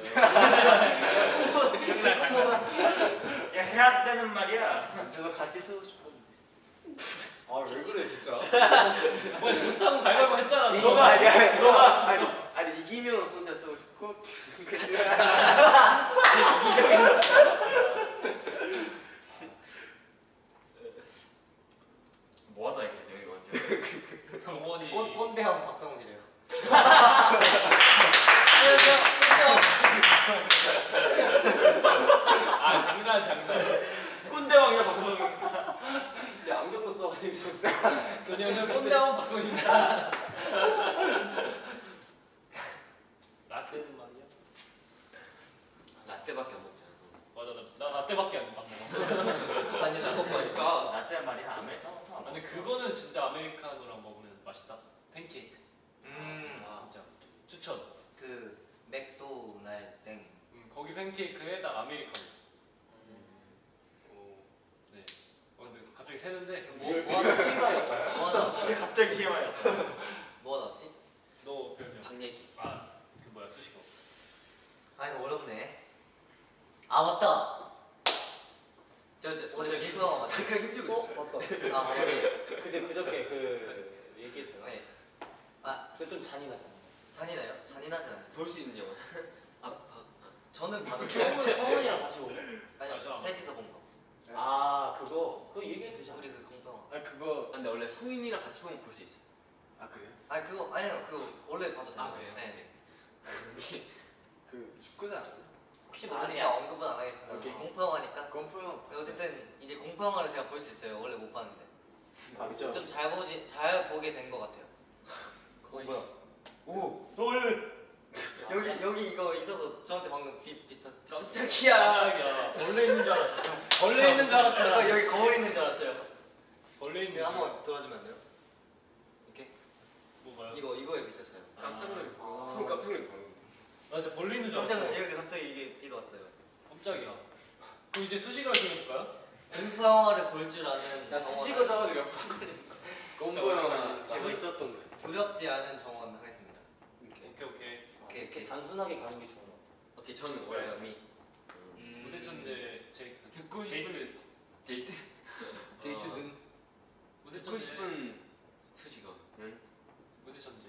어, 장난 장난. 야 해야 되는 말이야. 저도 같이 쓰고 싶었는데 아 왜 그래 진짜. 뭐 좋다고 발발만 했잖아. 너. 너가 아니야. 너가 아니 아니 이기면 혼자 쓰고 싶고. 뭐하다 이렇게 여기 완전. 정원이. 꼰 꼰대형 박성훈이래요. 아 장난 장난. 꼰대왕이야 방금. 이제 안경도 써가지고 그냥 꼰대왕 박성입니다. 라떼는 말이야. 라떼밖에 안 먹잖아. 맞아 나, 나 라떼밖에 안 먹어. 그거는 진짜 아메리카노랑 먹으면 맛있다. 팬케이크. 음. 아, 진짜 추천. 그 맥도날 땡. 음, 거기 팬케이크에다 아메리카노. 오. 네. 어, 근데 갑자기 새는데 뭐, 뭐 하나 티마였다. 뭐 하나 나왔지? 갑자기 티엠아이였다. 뭐가 나왔지? 너 별명. 방 얘기. 아, 그 뭐야 수식어. 아 이거 어렵네. 아 맞다. 저, 저 어제 피부가 맞다. 그냥 힘주고 어? 있어요. 맞다. 아 그래. 그제 그저께 그 얘기했잖아. 네. 아 그게 좀 잔인하잖아. 잔인해요? 잔인하지 않아요. 볼 수 있는 영화. 아, 아, 저는 봐도 성훈 성훈이랑 같이 보고. 아니 아, 저 아마- 셋이서 본 거. 아 그거 그거 얘기해도 되지 않아? 우리 그 공평. 아 그거. 아, 근데 원래 성인이랑 같이 보면 볼 수 있어. 아 그래요? 아니 그거 아니요 그거 원래 봐도 돼요. 아 그래요? 네. 그 축구장 아니야? 혹시 모르니까 언급은 안 하겠습니다. 오케이. 공포 영화니까. 건프형. 어쨌든 이제 공포 영화를 제가 볼 수 있어요. 원래 못 봤는데. 맞죠? 좀 잘 보지 잘 보게 된 것 같아요. 거의. 뭐야? 오. 여기 여기 이거 있어서 저한테 방금 빛 빛. 깜짝이야. 깜짝이야. 벌레 있는 줄 알았어. 벌레 있는 줄 알았잖아. 아, 여기 거울 있는 줄 알았어요. 벌레 있는. 이거 한번 돌아주면 안 돼요? 이렇게 뭐 봐요? 이거 이거에 비쳤어요. 깜짝 놀랐어. 아. 형 깜짝 놀랐어. 나 진짜 벌레 있는 줄 깜짝 알았어. 놀- 여기 갑자기 이게 빛 왔어요. 깜짝이야. 그럼 이제 수식어를 정해볼까요? 공포 영화를 볼 줄 아는 나 정원 수식어 사가지고 몇번 걸린 거. 건프형 진짜 그거 있었던 거야. 두렵지 않은 정원 하겠습니다. 오케이. 오케이 오케이. 오케이 오케이. 단순하게 가는 게 좋아. 오케이 저는 월남이. 음, 무대 천재 제이크. 듣고 제이크. 싶은 데이트. 데이트 어. 등. 무대 듣고 천재. 싶은 수식어는 무대 천재.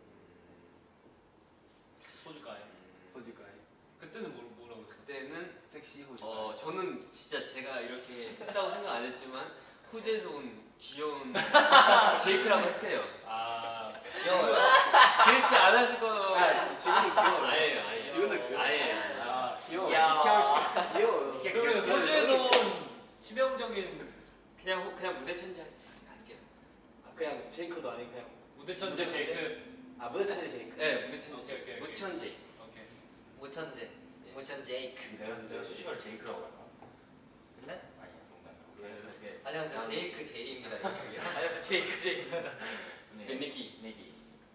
호주가에. 어디까지? 그때는 뭐 뭐라고 했어? 그때는 섹시 호주. 어 저는 진짜 제가 이렇게 했다고 생각 안 했지만 호주에서 온 귀여운 제이크라고 했대요. 아 귀여워요. 그리스 안 하실 거 아, 지금도 귀여워. 아니에요 아니에요. 지금도 귀여워. 아니에요. 아. 귀여워. 야, 니케 귀여워. 그러면 호주에서 온 치명적인 그냥 호- 그냥 무대 천재 할게요. 아, 그냥 제이크도 아니고 그냥. 무대 천재 제이크. 아 무대 천재 제이크. 네 무대 천재. 오케이, 오케이, 오케이. 무천 제이크. 오케이. 무천재. 무천 제이크. 내가 내가 수식어를 제이크라고 할까? 네? 아니야 농담이야. 왜 이렇게 안녕하세요. 아니. 제이크 제이입니다. 이렇게. 안녕하세요 제이크 제이크. 네, 니키. 니키.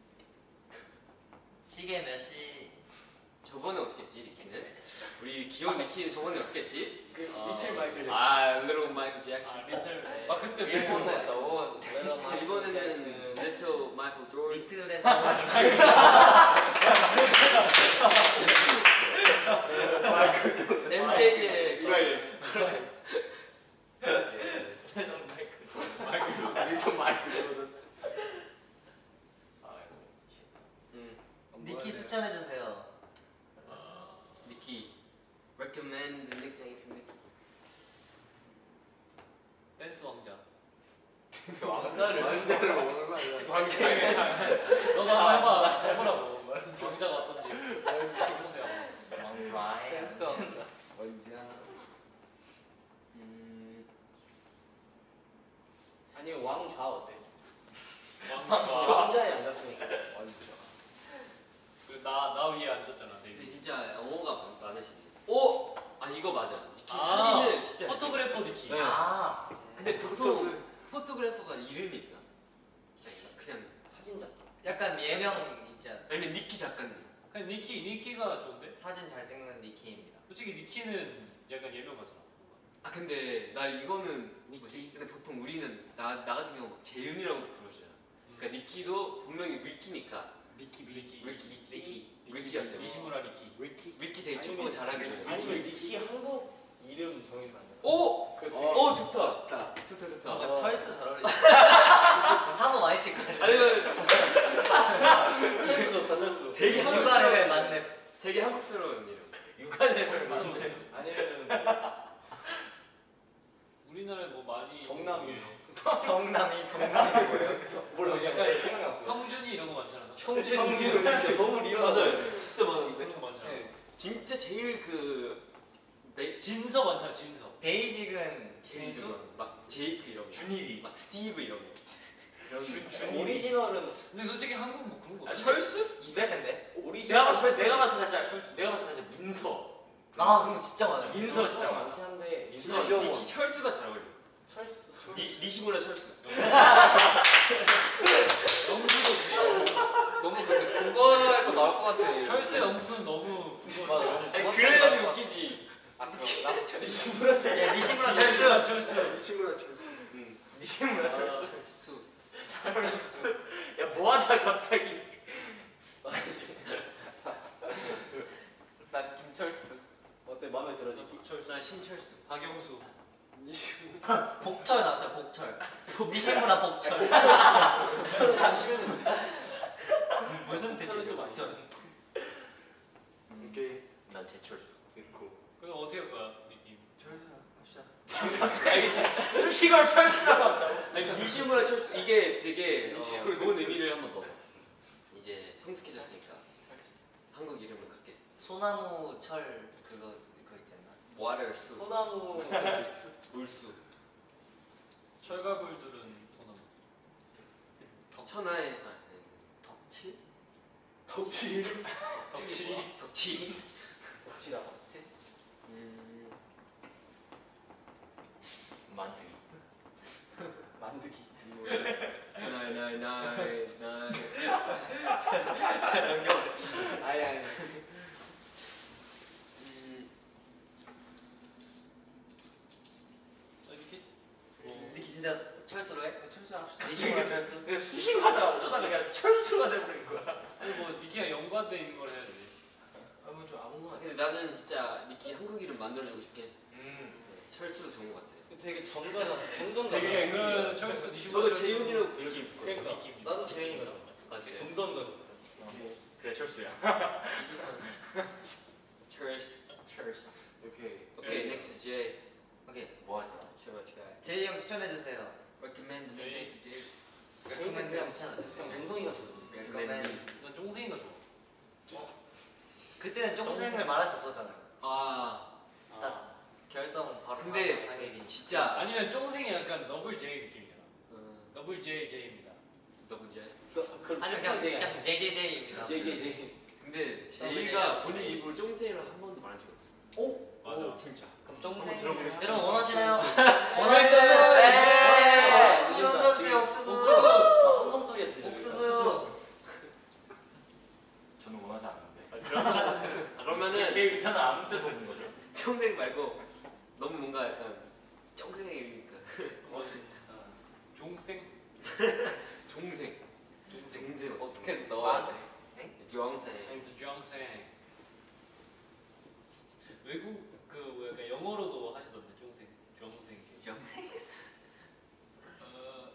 시계 몇 시? 저번에 어떻게 했지 니키는? 우리 귀여운 니키는 저번에 어떻게 했지? 그 아. 미칠 마이클. 아 little 마이클 잭슨. 아 리틀. 아 그때 일본 뭐- 했다 원. 이번에는 little 마이클 조던. 리틀에서 엠제이의 이발. 일점 마이클 조던. 음, 니키 추천해 주세요. 아, 니키. recommend the nickname for 니키. 댄스 왕자. 왕자를 왕자를 얼마나. 왕자. 너가 한번 해봐. 해보라고. 왕자가 어떤지. 해보세요. 왕좌에. 왕자. 음, 아니 왕좌 어때? 왕자. 왕자에 앉았으니까. 왕좌. 그나나 위에 앉았잖아. 내 근데 위에. 진짜 영어가 많- 많으시네. 오, 아 이거 맞아. 니키 아, 사진은 진짜. 포토그래퍼 니키. 네. 아 근데 보통 포토그래퍼가 이름이 있나? 그냥 사진작. 약간 예명 있지 않아요? 아니면 니키 작가님. 그냥 니키 니키가 좋은데. 사진 잘 찍는 니키입니다. 솔직히 니키는 약간 예명가잖아. 아 근데 나 이거는 뭐지? 근데 보통 우리는 나, 나 같은 경우 막 재윤이라고 부르잖아. 그러니까 니키도 분명히 위키니까 니키 니키 위키 니키. 위키한테 니시무라 니키. 위키. 위키 되게 축구 아니면- 잘하게 돼. 아니면 니키 한국 이름 정해주면 안 돼? 오! 그 오 어, 좋다. 좋다. 좋다 좋다. 뭔가 찰스 잘 어울리죠. 사고 많이 칠 거죠. 아니면 찰스 좋다 찰스. 되게 육아 한국스러운 레벨 맞네. 되게 한국스러운 이름. 육아 레벨 맞네. 아니면 우리나라에 뭐 많이 경남이. 경남이 경남이 뭐예요? 몰라 약간 생각이 났어요. 형준이 이런 거 많잖아. 형준 형준. 너무 리얼하다. 진짜 많은데. 그런 거 많잖아. 네. 진짜 제일 그 메, 진서 많잖아 진서. 베이직은 진수? 막 제이크 이런 거. 준일이. 막 스티브 이런 거. 그런 준- 거. 준- 오리지널은 근데 솔직히 한국 뭐 그런 거. 아 없지? 철수? 있을 텐데. 오리지널. 내가 봤을 때 내가 봤을 때 살짝 내가 봤을 때 살짝 민서. 아 그럼 진짜 많아요. 민서 진짜 많아. 많긴 한데 민서 민서 니키 철수가 잘 어울려. 철수. 니 니시무라 철수. 영수도 너무 그 국어에서 나올 것 같아. 철수 영수는 너무 그거 맞아. 아니 그래가지고 웃기지. 아 그런가? 니시무라 철수. 예, 니시무라 철수 철수. 철수 니시무라 철수. 응. 니시무라 철수. 수. 철수. 야 뭐하다 갑자기. 난 김철수. 어때 마음에 들어? 니키? 철수 나 신철수. 박영수 니시무라. 복철 나왔어요. 복철. 니시무라 복철. 철은 안 싫었는데. 무슨 뜻이에요? 좀 많이 복철. 오케이. 난 제철수. 있고. 그럼 어떻게 할 거야 느낌? 철수나 합시다. 수식어를 철수라고 한다고? 아니 니시무라 철수 이게 되게 어, 니시무라 좋은 의미를 한번 넣어. 이제 성숙해졌으니까 한국 이름을 갖게. 소나무 철 그거 그거 있잖아. water 수. 소나무. 물수. 철가불들은 소나무 천하의 아, 네. 덕칠? 덕질. 덕칠이 덕치. 덕질아. 음. 만두기. 만드기. 나이 나이 나이 나이. 아니 아니. 음. 이렇게 니키 진짜 철수로 해? 철수 합시다. 니시무라 철수. 근데 수식하다 어쩌다가 그냥 철수가 돼버린 거야. 아니 뭐 니키가 연관돼 있는 걸 해야 돼. 아무 좀 아무거나. 근데 나는 진짜 니키 한국 이름 만들어주고 싶게 했어. 음. 네, 철수도 좋은 것 같아. 되게 정가잖아. 정정가. 되게 그 철수 니시무라 저도 철수. 재윤이라고 부르고 싶거든요. 그러니까 느낌. 나도 재현이가 좋아. 아 진짜. 동성가. 그래 철수야. 철수. 철수. 오케이. 오케이 next J. 오케이. 뭐 하지 마. 제가 어떻게 해? 제이 형 추천해 주세요. recommend me next J. 그러면 그냥 추천하세요. 형 동성이가 좋아. recommend me. 난 쫑생이가 좋아. 그때는 쫑생을 말할 수 없었잖아요. 아 딱 결성 바로 근데 당연히. 진짜. 아니면 쫑생이 약간 더블 J 느낌이야. 어, 더블 J J입니다. 너무 J. 그럼 아니 그냥 그냥 제이제이제이입니다. 제이제이제이. 근데 너무 제이가 J야. 본인 입으로 쫑세이를 한 번도 말한 적이 없어. 오. 맞아. 진짜. 그럼 한번 쫑생. 들어볼게요. 여러분 원하시나요? 네. 원하시나요? 네. 옥수수 만들어주세요. 옥수수. 함성 소리가 들려. 옥수수. 저는 원하지 않는데. 그러면은 제일 이상한 아무 때도 없는 거죠. 쫑생 말고 너무 뭔가 약간 쫑생의 이름이니까 어, 종생 종생. 종생 어떻게 넣어야 돼? 쫑생. 쫑생. 외국 그 뭐 약간 영어로도 하시던데 쫑생. 쫑생. 쫑생. 어,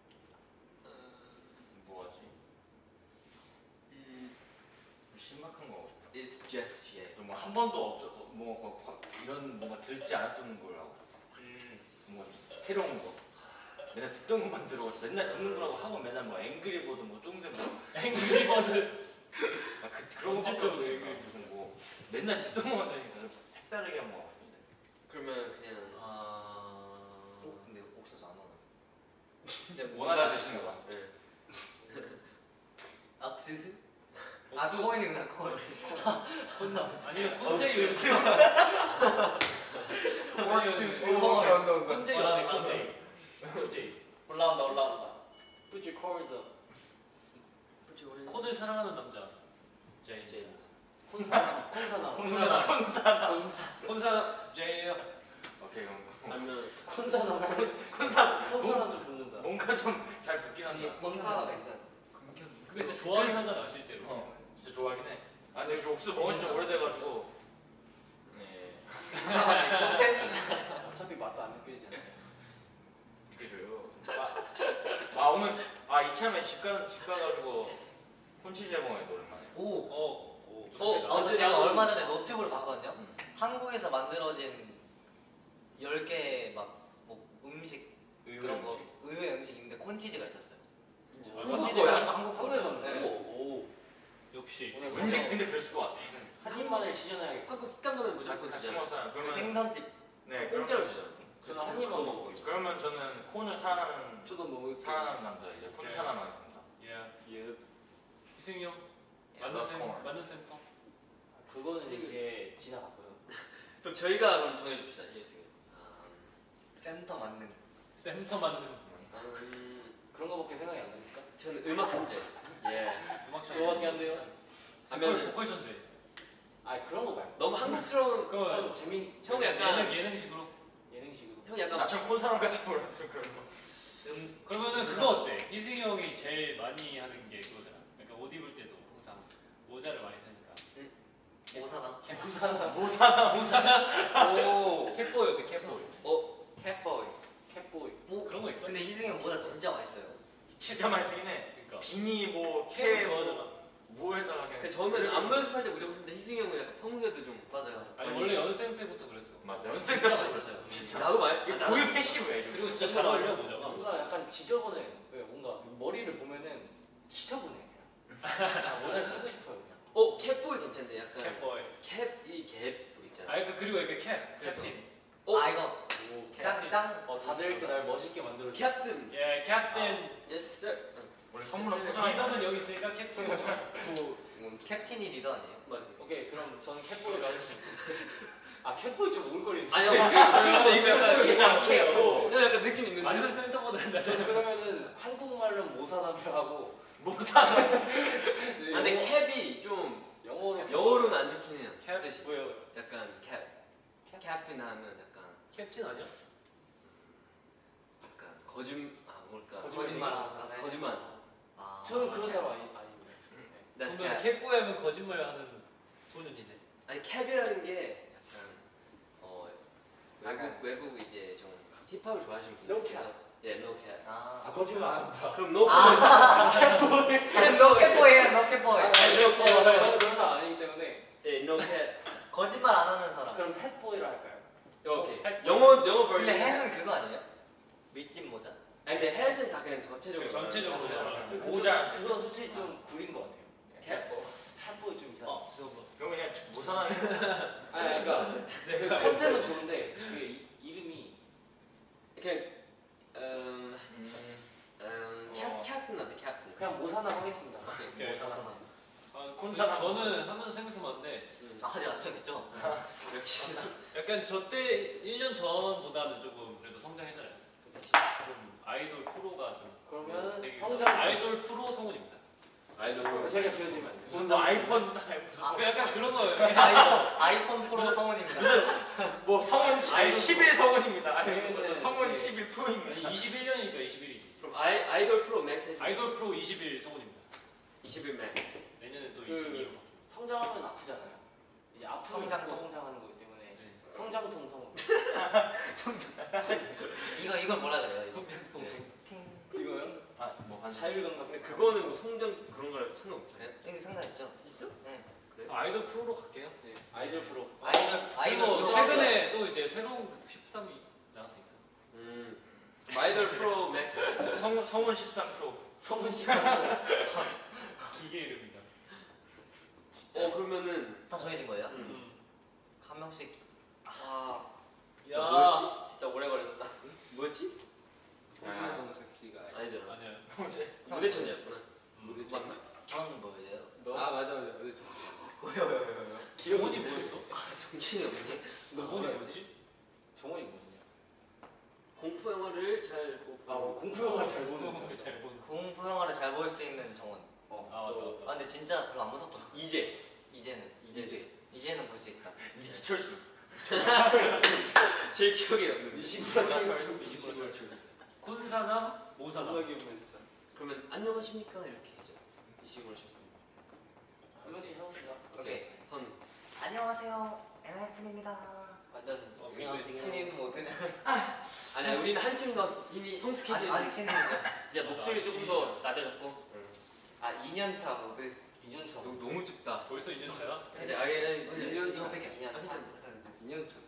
뭐 하지? 음, 심각한 거 하고 싶어. It's just J. 뭐한 번도 없어. 뭐, 뭐 과- 이런 뭔가 들지 않았던 걸 하고 싶어. 음, 뭔가 새로운 거. 맨날 듣던 것만 들어가지고 맨날 듣는 거라고 하고 맨날 뭐 앵그리버드 뭐 쫑생 뭐 앵그리버드. 아, 그, 그런 거 언제적 없으니까 앵그리버드. 무슨 뭐 맨날 듣던 것만 들으니까 좀 색다르게 한번 하고 싶은데. 그러면 그냥 아. 근데 옥수수 안 먹어요. 근데 원하다 드시는 거. 네. 옥수수? 아 코인이구나 코인. 아니면 콘제이 웹스. 옥수수. 콘제이 어때 콘제이. 콘제이. 올라온다 올라온다. 뿌지 코르즈. 콘을 사랑하는 남자. 제이 제이. 콘사나. 콘사나. 콘사나. 콘사나. 콘사 제이요. 오케이 그럼 아니면 콘사나. 콘사. 콘사나 좀 붙는다. 뭔가 좀 잘 붙긴 한다. 콘사나 괜찮아. 근데 진짜 좋아하긴 하잖아 실제로. 어, 진짜 좋아하긴 해. 아 근데 저 옥수수 먹은 지 좀 오래돼가지고. 네. 콘텐츠. 어차피 맛도 안 느껴지잖아. 느껴줘요. 아, 아 오늘 아 이참에 집 가, 집 가가지고 콘치즈 해먹어야 오랜만에. 오. 어. 오. 어, 좋습니다. 어제 제가 얼마 전에 노트북을 봤거든요. 음. 한국에서 만들어진 열 개 막 뭐 음식 의외의 그런 거 음식. 의외의 음식인데 콘치즈가 있었어요. 아, 콘치즈가 거야? 한국 거. 한국에 만든 네. 거. 오. 역시. 오늘 왠지 근데 그랬을 것 같아. 한 입만을 시전해야겠다. 한국 식당 가면 무조건 같이 주잖아. 먹었어요. 그 그러면 생선집. 네 공짜로 그러면 주잖아. 그래서 한 입만 먹고 있어. 그러면 저는 콘을 사랑하는 저도 먹을 사랑하는 남자 이제 콘 사랑하겠습니다. 예. 예. 이승이 형. 예, 맞는 셈. 콘. 맞는 셈터. 그거는 이제 지나갔고요. 그럼 저희가 그럼 정해줍시다. 예승이. 센터 맞는. 센터 맞는 음, 그런 거밖에 생각이 안 나니까. 저는 음악 천재. 예. 음악 천재. 그거밖에 안 돼요. 하면은 하면은 보컬 천재. 아 그런 거 말고. 너무 한국스러운 그거 좀 재밌. 형 약간 예능 예능식으로. 예능식으로. 형 약간 나처럼 콘 사람 같이 보여 좀 그런 거. 음, 그러면은 그거 어때? 희승이 형이 제일 많이 하는 게 그거잖아. 그러니까 옷 입을 때도 항상 모자를 많이 쓰니까. 오사나. 모사나 모사나. 오. 캣보이 어때? 캣보이. 어 캣보이. 캣보이. 뭐 그런 거 있어? 근데 희승이 형 모자 진짜 맛있어요. 진짜 많이 쓰긴 해. 그러니까 비니 뭐 캣 캐 좋아하잖아. 뭐에다가 그냥. 근데 저는 안무 연습할 때 무조건 쓰는데 희승이 형은 약간 평소에도 좀 맞아요. 아니 원래 연습생 때부터 그랬어. 맞아. 진짜 연습 때 맛있었어요. 진짜 나도 많이 이거 고유 패시브야 이거. 그리고 진짜 잘 어울려 모자가. 뭔가 약간 지저분해. 왜 뭔가 머리를 보면은 지저분해. 그냥. 아, 모자를 쓰고 싶어요 그냥. 어 캣보이 괜찮네. 약간 캣보이. 캡이 갭도 있잖아. 아 그 그리고 이렇게 캡 캡틴. 어? 아 이거 짱짱. 어 다들 이렇게 날 멋있게 만들어. 캡틴. 예 캡틴. 예스 서 원래 선물로 예스, 포장해. 리더는 여기 있으니까 캡틴. 캡틴이 리더 아니에요? 맞아. 오케이 그럼 저는 캣보이를 가겠습니다. 아 캣보이 좀 오글거리는데. 아니 형 근데 이거 약간 이거 안 캐요. 형 약간 느낌 있는데. 완전 센터보다 나 저는 그러면은 한국말로 모사담이라고 하고 모사나. 네, 아 근데 영어- 캡이 좀 영어로 영어로는 안 좋긴 해요. 캡? 뜻이. 뭐예요? 약간 캡. 캡이나 하면 약간 캡틴 아니야? 약간 거짓 아 뭘까? 거짓말 하는 사람. 거짓말 하는 사람. 아. 저는 그런 사람 아니 아닙니다. That's 그러면 캡. 캡보이 하면 거짓말하는 소년이네. 아니 캡이라는 게 약간 어 외국 약간- 외국 이제 좀 힙합을 좋아하시는 No 분들. 예, no cap. 아. 아 거짓말 안 한다. 그럼 no 아. cap. 너 캡보이야, 너 캡보이. 아니요, 저는 그런 사람 아니기 때문에 예, no cap. 거짓말 안 하는 사람. 그럼 햇보이로 할까요? 오케이. 햇- 영어 영어 버전. 근데 햇은 그거 아니에요? 밑집 모자? 아니 근데 햇은 다 그냥 전체적으로. 그 전체적으로 말하는 말하는 거야. 그- 모자. 그건 그건 솔직히 좀 구린 것 같아요. 캡. 햇보이 좀 이상. 어 저거 뭐. 그럼 그냥 모사나. 아니 그러니까 그 컨셉은 좋은데 그 이- 이름이 그냥 음, 음, 캡 어. 캡은 어때? 캡. 그냥 모사나 하겠습니다. 오케이. 모사나. 아, 그럼 저는 하면서 생각해봤는데 음, 아, 아직 안 정했죠? 역시. 약간 저 때 일 년 전보다는 조금 그래도 성장했잖아요. 좀 아이돌 프로가 좀 그러면 되게 성장 좀- 아이돌 프로 성훈입니다. 아이돌. 제가 지어드리면 안 돼요. 무슨 뭐 아이폰 아, 그 약간 그런 거예요. 아이폰, 아이폰 프로 성훈입니다. 뭐 성원 아이돌 십일 성원입니다. 아니면 아니 무슨 네, 성원 네. 십일 프로입니다. 아니 이십일 년이니까 이십일이지. 그럼 아이 아이돌 프로 맥스. 해줘. 아이돌 프로 이십일 성훈입니다. 이십일 맥스. 내년에 또 그- 이십이로. 성장하면 아프잖아요. 이제 아프면 성장통. 성장하는 거기 때문에 네. 성장통 성훈. 이거, 이걸 뭐라 그래요? 이거? 성장통. 팅. 이거요? 아뭐 자율감각. 근데 그거는 뭐 성장 그런 거랑 상관없잖아요. 여기 상관있죠? 있어? 네. 아이돌 프로로 갈게요. 네, 아이돌 프로. 아이돌, 아이돌 그리고 프로 최근에 또 이제 새로운 십삼이 나왔으니까. 음. 아이돌 프로 맥스. 성 성원 십삼 프로. 성훈 씨가 기계 이름이다. 어 그러면은 다 정해진 거예요? 음. 한 명씩. 아 야. 뭐였지? 진짜 오래 걸렸다. 뭐였지? 아. 정석씨가 아니잖아. 아니야. 무대 천재였구나. 무대 맞나? 전 뭐예요? 너? 아 맞아 맞아. 맞아. 왜요, 왜요, 왜요? 기본이 뭐였어? 정신이 없니? 너본이 뭐지? 정원이 뭐냐? 공포 영화를 잘 보고. 아 뭐 공포 영화 잘 보는 거. 잘 보는. 공포 영화를 잘 볼 수 있는 정원. 어. 아 맞다 아 맞다. 근데 진짜 별로 안 무섭더라. 이제 이제는 이제 이제는 볼 수 있다. 이철수. 제 기억에 남는. 이십으로 쳤어. 이십으로 쿤사나 모사나. 음악이 없어. 그러면 안녕하십니까 이렇게 해죠. 이십으로 쳤습니다. 한 명씩 해봅시다. 오케이. 선. 안녕하세요. 엔하이픈입니다. 완전. 어, 근데 신인 모드. 아니야 우리는 한층 더 이미 성숙해진. 아직 신인이죠. 이제 목소리 조금 더 낮아졌고. 아 이 년 차 모드. 이 년 차. 너, 너무 춥다. 벌써 이 년 차야? 이제 아예 일 년 차밖에 이 년. 아, 괜찮아. 이 년 차.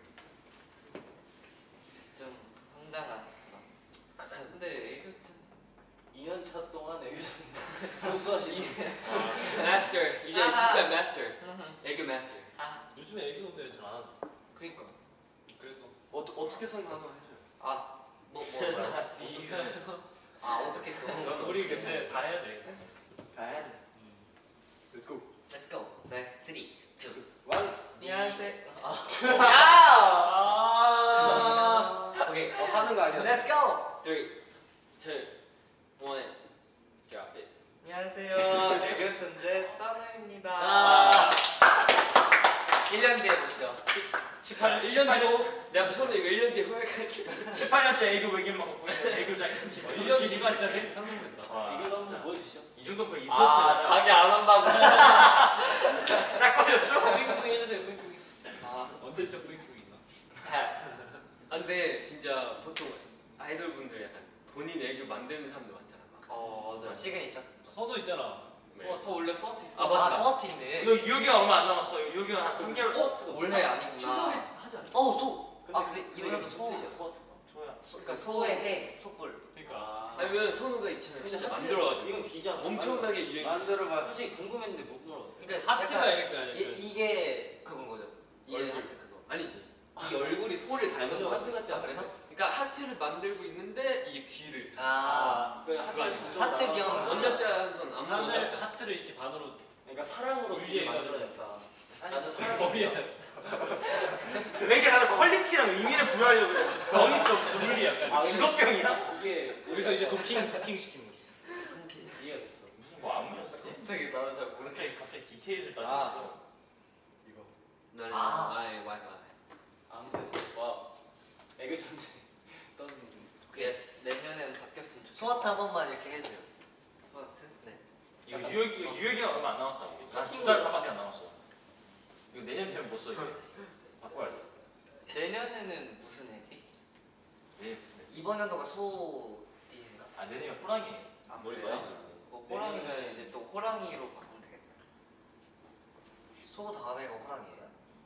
좀 성장한. 근데 애교 참. 이 년 차 동안 애교 고수하시니. 마스터 이제 아하. 진짜 마스터. 애교 마스터. 아 요즘에 애기 운동을 잘 안 하나? 그니까. 그래도 어, 어떻게 생각 한번 해줘요. 아뭐 뭐 뭐야? 이 아 어떻게 써? 우리 근데 다 해야 돼. 가야 돼. 음. Let's go. Let's go. 네. 쓰리, 투, 원. 미안해. 아. 아. 오케이. 어, 하나 하는 거 아니야? Let's go. three, two, one, drop it. 안녕하세요. 지금 천재 따누입니다. 아. 일 년 뒤에 보시죠. 십팔 일 년 뒤로 내가 손을 이거 일 년 뒤에 후회할게. 십팔 년째 애교 외길만 먹고 있는 애교자. 일 년 뒤가 진짜 생- 상상된다. 이거 한번 보여주시죠. 이 정도 거의 아, 인터스텔라. 가게 안 한다고. 딱 걸렸죠? 뿌잉뿌잉 해주세요. 뿌잉뿌잉. 아 언제적 뿌잉뿌잉인가? 아, 근데 진짜 보통 아이돌 분들 약간 본인 애교 만드는 사람들 많잖아. 막. 어 맞아. 시그니처. 선우 있잖아. 네. 저 원래 소아트 있어. 아, 아 맞다. 소아트 있네. 이거 유효기간 얼마 안 남았어. 이거 유효기간 한 삼 개월. 소아트가 원래 아니구나. 추석에 하지 않아? 어 소. 아 근데 이번에도 무슨 소. 뜻이야 소아트? 좋아요. 소- 그러니까 소의 해. 소뿔. 그러니까. 아니면 선우가 있잖아. 진짜 만들어가지고 이건 비잖아. 엄청나게 유행. 만들어봐. 솔직히 궁금했는데 못 물어봤어요. 그러니까 하트가 약간 이렇게 아니야. 이, 이게 그건 거죠. 이게 얼굴. 하트 그거. 아니지. 이 얼굴이 소를 닮은 거 하트 같지 않아? 그래서? 그러니까 하트를 만들고 있는데 이게 귀를. 아. 그 그거 아니야. 하트 겸. 원작자 한번 안무 하늘 원작자. 하트를 이렇게 반으로 그러니까 사랑으로 분리해 되게 가지고. 만들어냈다. 나는 사랑 머리에 왜 이렇게 나는 퀄리티랑 의미를 부여하려고 그래? 병 있어. 분리 약간. 아, 직업병이야? 이게 여기서 이제 도킹 도킹 시키는 거지. 이해가 됐어. 무슨 뭐 안무였어? 갑자기 나는 잘 모르겠어. 갑자기 갑자기 디테일을 아. 따지면서. 이거. 나는 아. 나의 와이파이. 아무튼 와 애교 천재. 떤 예스. 내년에는 바뀌었으면 좋겠어. 소아트 한 번만 이렇게 해줘요. 소아트? 네. 이거 유효기 유효기간 얼마 안 남았다고. 난두달 반밖에 안 남았어. 이거 내년 되면 못 써 이제. 바꿔야 돼. 내년에는 무슨 해지? 왜 무슨? 이번 연도가 소인가? 아 내년에 호랑이. 아 머리 그래요? 많이 들었네. 뭐 호랑이면 이제 또 호랑이로 바꾸면 되겠다. 소 다음에가 호랑이에요.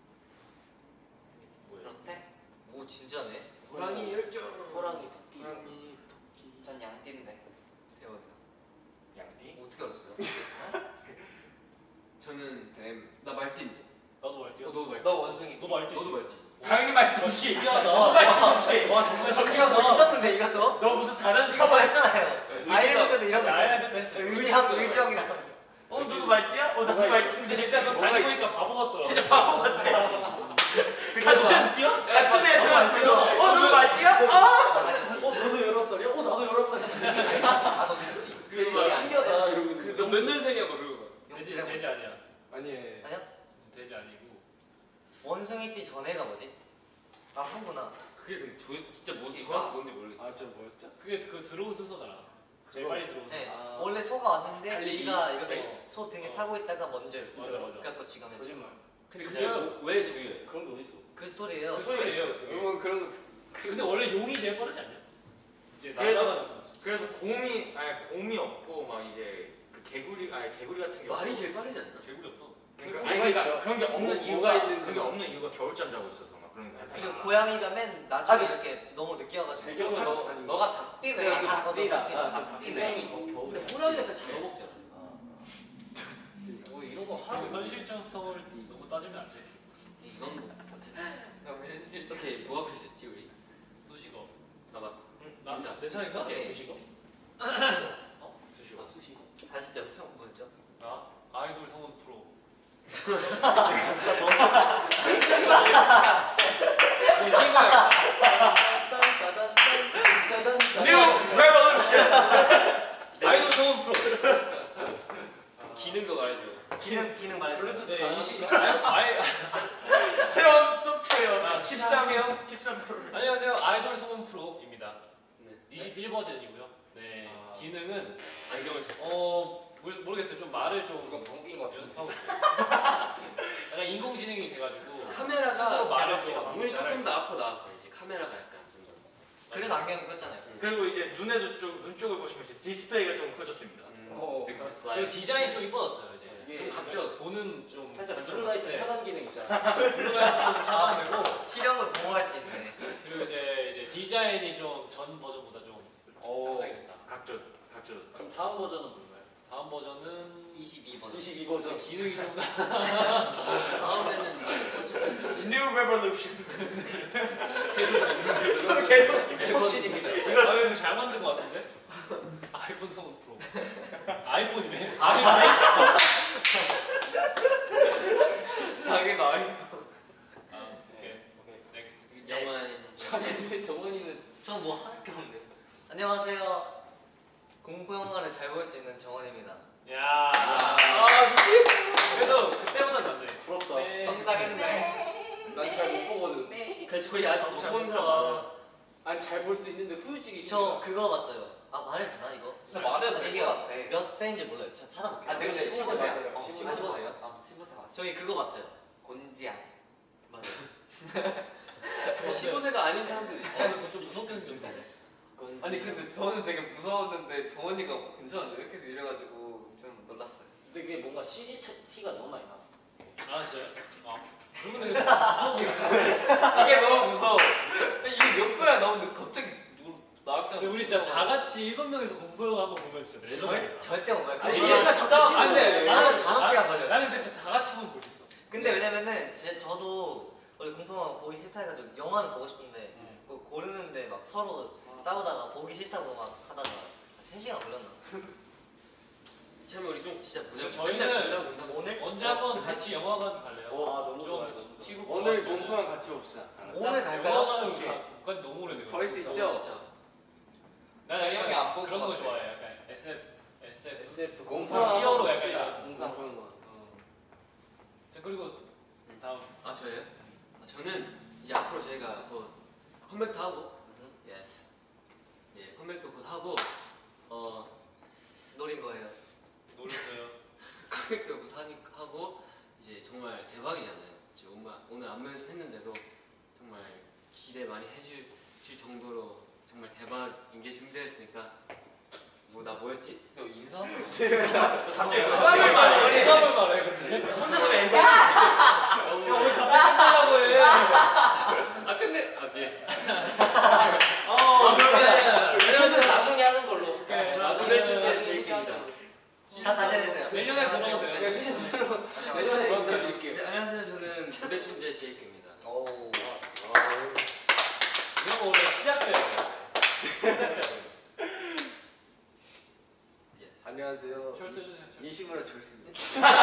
뭐야? 그렇대? 오 진짜네. 호랑이 열정. 호랑이 토끼. 호랑이 토끼. 전 양띠인데. 대박이다. 양띠? 어떻게 알았어요? 저는 댐. 나 말띠인데. 나도 말띠야. 어, 너도 말띠. 너 원숭이. 너 말띠. 너도 말띠. 당연히 말띠지. 신기하다. 뭐가 신기해. 와 정말 이거 뭐 신기하다. 있었는데 이것도? 너 무슨 다른 저번 사람? 했잖아요. 아이랜드 때도 이런 거 있어요. 아이랜드 했어. 의지형 의지형이랑. 어 누구 말띠야? 어 나도 말띠인데 근데 진짜 너 다시 보니까 바보 같더라. 진짜 바보 같아. 같은 띠야? 같은 애 들어왔어. 어 누구 말띠야? 아. 어 너도 열아홉 살이야? 어 나도 열아홉 살이야. 아너 미스티. 그거 신기하다 이러고 있는데. 너몇 년생이야, 막 그러고. 돼지 돼지 아니야. 아니. 아니야? 돼지 아니고. 원숭이 띠 전에가 뭐지? 아 후구나. 그게 근데 저, 진짜 뭐 이거? 정확히 뭔지 모르겠어. 아저 뭐였죠? 그게 그 들어온 순서잖아. 제일 그거. 빨리 들어온 순서. 네. 아. 원래 소가 왔는데 달리기. 쥐가 이렇게 어. 소 등에 어. 타고 있다가 먼저 이렇게 맞아, 맞아. 그래갖고 쥐가 맨 처음. 거짓말. 근데 그게- 그게 뭐- 왜 주의해? 그런 게 어딨어? 그 스토리예요. 그 소리예요. 그게. 여러분 그런 거. 근데 원래 용이 제일 빠르지 않냐? 이제 그래서- 날아가는 거. 그래서 곰이 아니 곰이 없고 막 이제 그 개구리 아니 개구리 같은 게 말이 없고. 제일 빠르지 않나? 개구리 없어. 그러니까 뭐가 아니 그러니까 있죠? 그런 게 없는 뭐- 이유가 뭐가 있는 그게 거야? 없는 이유가 겨울잠 자고 있어서 막 그런 거. 그리고 같아. 고양이가 맨 나중에 아니. 이렇게 너무 늦게 와가지고. 배경은 너, 너 아니 너가 닭띠네. 그래, 저 아, 닭띠다. 닭띠다. 아, 저 닭띠네. 닭띠네. 겨우. 근데 호랑이가 잘 먹잖아. 뭐 이런 거 그 하는 현실성을 너무 따지면 안 돼. 이건 뭐 어째? 나 현실 오케이, 뭐 하고 있었지 우리? 수식어. 나봐. 나, 인사. 내 차인가? 오케이. 수식어? 어? 수시고. 아 수시. 다시죠. 형 뭐였죠? 나 아이돌 성원 프로. New Revolution. 아이돌 성원 프로. 기능도 말해줘. 기능 기능 말해줘. 네, 이십. 아이, 아이, 새로운 소프트웨어 아, 십삼 형 십삼 프로. 안녕하세요. 아이돌 성원 프로입니다. 네. 이십일 버전이고요. 네. 아. 기능은 안경을 썼어. 어 모르- 모르겠어요. 좀 말을 좀 누가 번긴 거 같은데. 연습하고 있어요. 약간 인공지능이 돼가지고 카메라가 스스로 말을 갤럭시가 좀 눈이 잘할 조금 더 앞으로 나왔어. 이제 카메라가 약간 좀 더. 그래서 안경 꼈잖아요. 그리고 이제 눈에도 쪽, 눈 쪽을 보시면 이제 디스플레이가 좀 커졌습니다. 어. 그리고 디자인이 좀 이뻐졌어요. 이제 이게 좀 각져 보는 좀 살짝 단점. 블루라이트 네. 차단 기능 있잖아. 블루라이트 좀 차단되고 시력을 보호할 수 있네. 그리고 이제 이제 디자인이 좀 전 버전보다 좀 오. 상당히 됐다. 각져 각져. 그럼 다음 버전은 뭔가요? 다음 버전은 이십이 번. 이십이 버전. 기능이 좀 다음에는 이제 사실 New Revolution. 계속 계속 현실입니다. 이거 아, 이거 잘 만든 것 같은데? 아이폰 성원 프로. 아이폰이네. 아이폰. 자기 나이. 아, 오케이. 넥스트. 영화에 근데 정원이는 저뭐 안녕하세요. 공포 영화를 잘 볼 수 있는 정원입니다. 야. 아 미치겠다. 그래도 그때보다 낫네. 부럽다. 네. 성당했네. 난 잘 못 보거든. 그 저희 아직 못 본 사람 많아요. 아니 잘 볼 수 있는데 후유증이 저 그거 봤어요. 아 말해도 되나 이거? 진짜 말해도 이게 될것 같아. 몇 세인지 몰라요. 저 찾아볼게요. 아, 내가 근데 십오 십오 세야. 세야. 어, 십오 십오 세요? 세. 어, 십오 세 맞아. 저희 그거 봤어요. 곤지야. 맞아요. 십오 세가 아닌 사람들이 있어. 저는 좀 무섭게 생겼네. 아니 근데 저는 되게 무서웠는데 정원이가 괜찮은데 이렇게 이래가지고 좀 놀랐어요. 근데 그게 뭔가 씨지티가 너무 많이 나. 아 진짜요? 아. 그러면 되게 무서워. 이게 너무 무서워. 이게 몇 번이나 나오는데 갑자기 누구 나올 때가 근데 우리 진짜 다 같이 일곱 명이서 공포 영화 한번 보면 진짜 절, 레전드야. 절대 못 봐요. 아니, 그거 이게 하나 진짜 진짜 안 돼. 나는 다섯 시간 걸려요. 나는 근데 진짜 다 같이 보면 볼 수 있어. 근데 왜냐면은 제 저도 원래 공포 영화 보기 싫다 해가지고 영화는 보고 싶은데 응. 뭐 고르는데 막 서로 싸우다가 보기 싫다고 막 하다가 세 시간 걸렸나? 처음에 우리 좀 진짜 보자. 저희는 맨날 본다고 본다고. 오늘? 언제 한번 같이 영화관 갈래요? 어, 아, 너무 좀 좋아요, 너무 쉬고 오늘 가면. 몸포랑 같이 봅시다. 오늘 갈까요? 영화관을 오케이. 가- 못 간지 너무 오래돼요. 벌 수 진짜. 있죠? 진짜. 난 형이 안 약간 본 그런 것 거 같아. 좋아해. 약간 에스에프, 에스에프. 에스에프 공포 히어로 약간 봅시다. 이런. 공상 보는 거. 어. 자 그리고 다음. 아 저예요? 아, 저는 이제 앞으로 저희가 곧 컴백도 하고, 예스. 예, 컴백도 곧 하고, 어 노린 거예요. 노렸어요. 컴백도 곧 하니 하고 이제 정말 대박이잖아요. 지금 오늘 오늘 안무에서 했는데도 정말 기대 많이 해주실 정도로 정말 대박인 게 준비되었으니까 뭐 나 뭐였지? 너 인사 한번 갑자기 소감을 말해. 소감을 말해. 근데 혼자서 왜 엔딩 야 우리 갑자기 끝나려고 해. 아 끝내 아 네. 어 그러면 이래서 나중에 하는 걸로. 오케이. 자, 나중에 노래 준비한 하는 제이입니다. 다 다시 해주세요. 내년에 들어가세요. 안녕하세요. 시즌처럼 내년에 그런 인사 드릴게요. 네, 안녕하세요. 저는 무대 춘재 제이크입니다. 오. 이런 거 원래 시작돼요. 예스. 안녕하세요. 철수 해주세요. 철수. 이시무라 졸스입니다.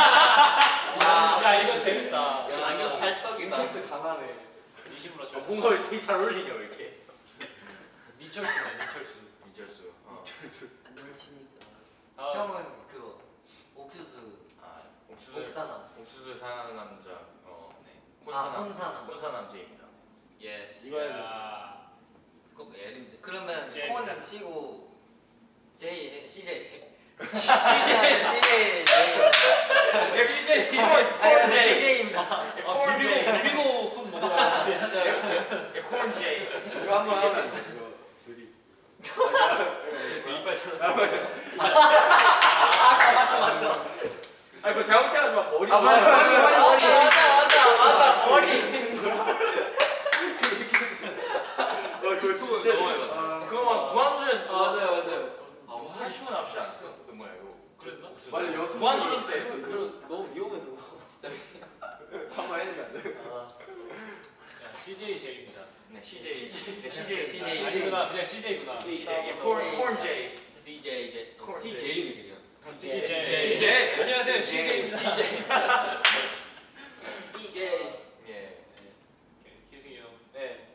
야 이거 재밌다. 야, 안경 찰떡이다. 임팩트 강하네. 이십으로 어, 철수. 뭔가 되게 잘 어울리냐 왜 이렇게. 미철수네 미철수. 이철수. 어. 안녕하십니까. 다음. 형은 그거 옥수수 아 옥수수. 옥사남. 옥수수 사랑하는 남자. 어 네. 아 콘사남. 콘사남. 콘사남 제입니다. 예스. 이거 해야 야. 꼭 L인데. 그러면 제이다. 콘 쉬고 J 씨제이. 씨제이. 씨제이. 씨제이. 아니 씨제이입니다. 아 비비고 비비고 콘 먹어야 돼. 콘 제이. 이거 한번 하면 안 돼. 이거 둘이. 이빨 쳐. 아 맞어 맞어. 아니 뭐 잘못해가지고 막 머리. 아 맞아 머리 머리 머리. 맞아 맞아 맞아 머리. 어 그거 진짜. 넘어해봐. 그거 막 무한도전에서 맞아요 맞아요. 아 무한 시원 없이 안 써. 그 뭐야 이거. 그랬나? 옥수수. 맞아 여섯. 무한도전 때. 그런 그런 너무 위험해 그거. 진짜. 한번 해야 돼. 씨제이 제이입니다. 네 씨제이. 네 씨제이. 씨제이. 아니구나 그냥 씨제이구나. 씨제이. 콘 콘 제이. 씨제이 제. 콘 씨제이는 그냥. 씨제이. 씨제이. 안녕하세요 씨제이입니다. 씨제이. 예. 희승이 형. 네.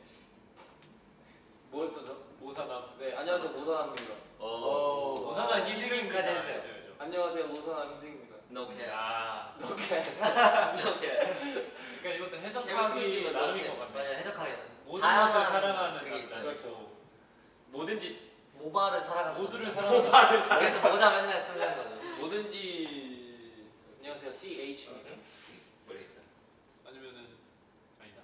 뭐였죠? 모사남. 네 안녕하세요 모사남입니다. 어. 모사남 희승까지 희승입니다. 해주세요. 알죠, 알죠. 안녕하세요 모사남 희승입니다. 노케. 아. 오케이. 노케. 그러니까 이것도 개별 해석하기 수준이면 나름인 나오네. 것 같네. 맞아 해석하기. 모든 것을 다양한 사랑하는 그게 남자. 있어요. 그렇죠. 뭐든지 모바를 사랑하는 모두를 남자. 사랑하는. 그래서 모자 맨날 쓰는 거죠. 뭐든지 안녕하세요 씨에이치입니다. 모르겠다. 아니면은 아니다.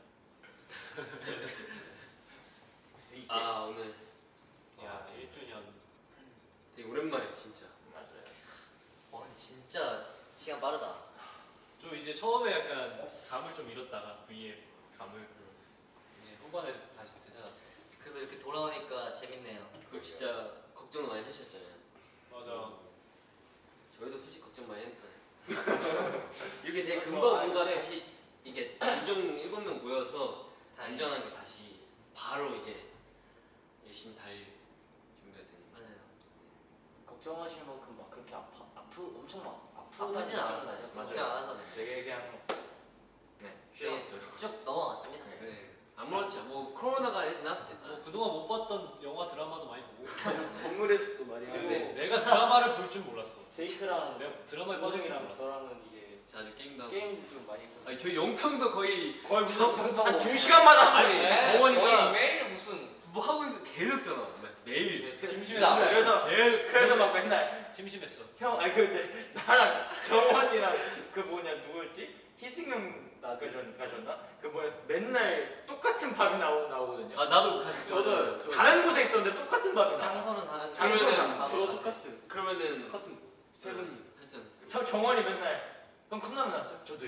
아 오늘 야 제 일 주년. 되게 오랜만에 진짜. 맞아요. 와 근데 진짜 시간 빠르다. 좀 이제 처음에 약간 감을 좀 잃었다가 V의 감을 이제 후반에 다시 되찾았어. 그래도 이렇게 돌아오니까 재밌네요. 그거 진짜 걱정 많이 하셨잖아요. 맞아. 저희도 솔직히 걱정 많이 했잖아요. 이렇게 되게 금방 뭔가 다시 이게 감정 일곱 명 모여서 안전하게 다시 바로 이제 열심히 달릴 준비가 되는 거예요. 맞아요. 걱정하실 만큼 막 그렇게 아파 아프 엄청 막 아프진 않았어요. 맞아요. 걱정 안 하셔도 돼요. 되게 그냥 네 네, 쉬웠어요. 쭉 넘어갔습니다. 네. 아무렇지 않아. 뭐 코로나가 했나? 뭐 그동안 못 봤던 영화 드라마도 많이 보고 있어. 건물의 숲도 많이 하고. 네. 내가 드라마를 볼 줄 몰랐어. 제이크랑 내가 드라마에 빠진 줄 호정이랑 몰랐어. 저랑은 이게 자주 게임도 하고. 게임도 좀 많이 하고. 아니 저희 영평도 거의 거의 무슨 한두 시간마다 아니 한 정원이가 거의 매일 무슨 뭐 하고 있어 계속 전화 와. 매일. 심심했어. 그래서 계속 그래서 막 맨날 심심했어. 형 아니 근데 나랑 정원이랑 그 뭐냐 누구였지? 희승형 가셨, 가셨나? 그 뭐야 맨날 똑같은 밥이 나오, 나오거든요. 아 나도 같이 저도 저도. 다른 곳에 있었는데 똑같은 밥이 나와. 장소는 다른. 그러면은 아, 저도 똑같은 그러면은 똑같은 세븐이. 하여튼 서 정원이 맨날 형 컵라면 나왔어요? 저도요.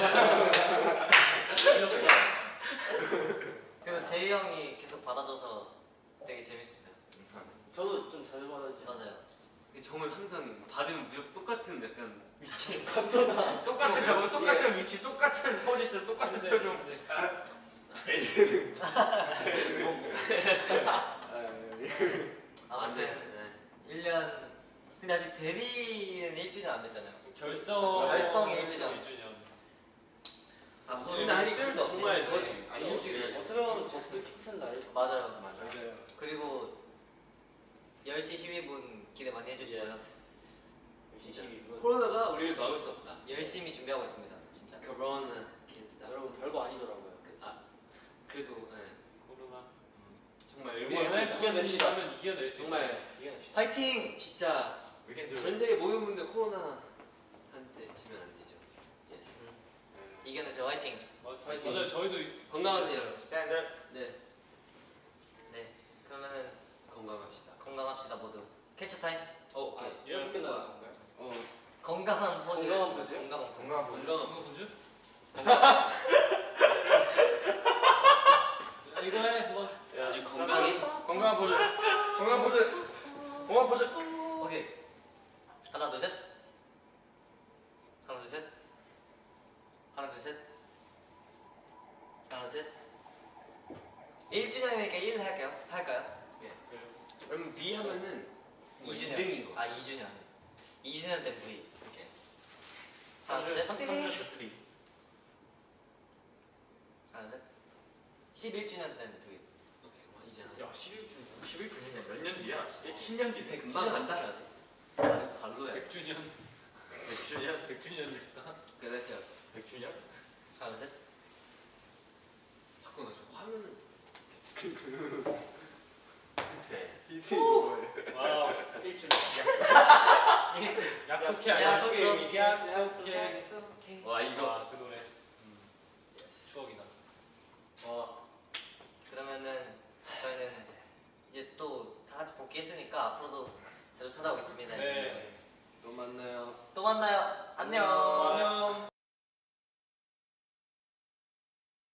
그리고 제이 형이 계속 받아줘서 되게 재밌었어요. 저도 좀 자주 받아주죠. 맞아요. 정말 항상 받으면 무조건 똑같은 약간 위치 똑같은 벽 똑같은 위치 똑같은 포지션 똑같은 네, 표정. 아무튼 네. 일 년. 근데 아직 데뷔는 일 주년 안 됐잖아요. 결성 결성이 일 주년. 일 주년. 아, 또 이 날이 일주일도 정말 없네. 더 중- 아니 더 중요하죠. 어떻게 보면 더 뜻깊은 날일 것 맞아요. 맞아요. 그리고 열 시 십이 분 기대 많이 해주시고요. 열심히 이루어. 코로나가 우리를 막을 수 없다. 열심히 준비하고 있습니다. 진짜. 코로나 캔스다. 여러분 별거 아니더라고요. 아 그래도 네. 코로나. 정말 이번에 일본 이겨냅시다. 하면 이겨낼 수 정말 이겨냅시다. 화이팅! 진짜 위켄드. 전 세계 모든 분들 코로나 한테 지면 안 되죠. 예스. 이겨내세요. 화이팅! 있어. 화이팅. 맞아요. 저희도 건강하세요. 스탠드. 네 네. 그러면은 건강합시다. 건강합시다 모두. 캡처 타임. 어 오케이. 이렇게 끝나는 건가요? 어 건강한 포즈. 건강한 포즈? 건강한 포즈. 건강 보죠. 건강. 이거 보죠? 야, 이거 해 한번. 아주 건강히. 건강 포즈. 건강 포즈. 건강 포즈. 오케이. 하나 둘 셋. 하나 둘 셋. 하나 둘 셋. 하나 둘 셋. 일 주년이니까 일 할까요? 할까요? 그러면 V 하면은 뭐 이 주년. 이등인 거. 아 이 주년. 이 주년 때 V. 오케이. 하나 둘 삼 셋. 삼 삼 쓰리. 하나 둘 셋. 십일 주년 때는 V. 오케이 그만 이제 한- 야 십일 주 십일 주년이면 몇 년 뒤야? 십 년 뒤네. 금방 간다. 아니 발로야. 백 주년. 백 주년. 백 주년 있어. 그래 let's go. 백 주년. 하나 둘 셋. 자꾸 나저 화면을 네. 디스니 뭐예요? 와우. 일 주년. 일 주. 약속해. 약속. 약속해. 약속해. 와 이거 와, 그 노래. 음. 추억이다. 와. 그러면은 저희는 이제 또 다 같이 복귀했으니까 앞으로도 자주 찾아오겠습니다. 네. 또 만나요. 또 만나요. 안녕. 안녕.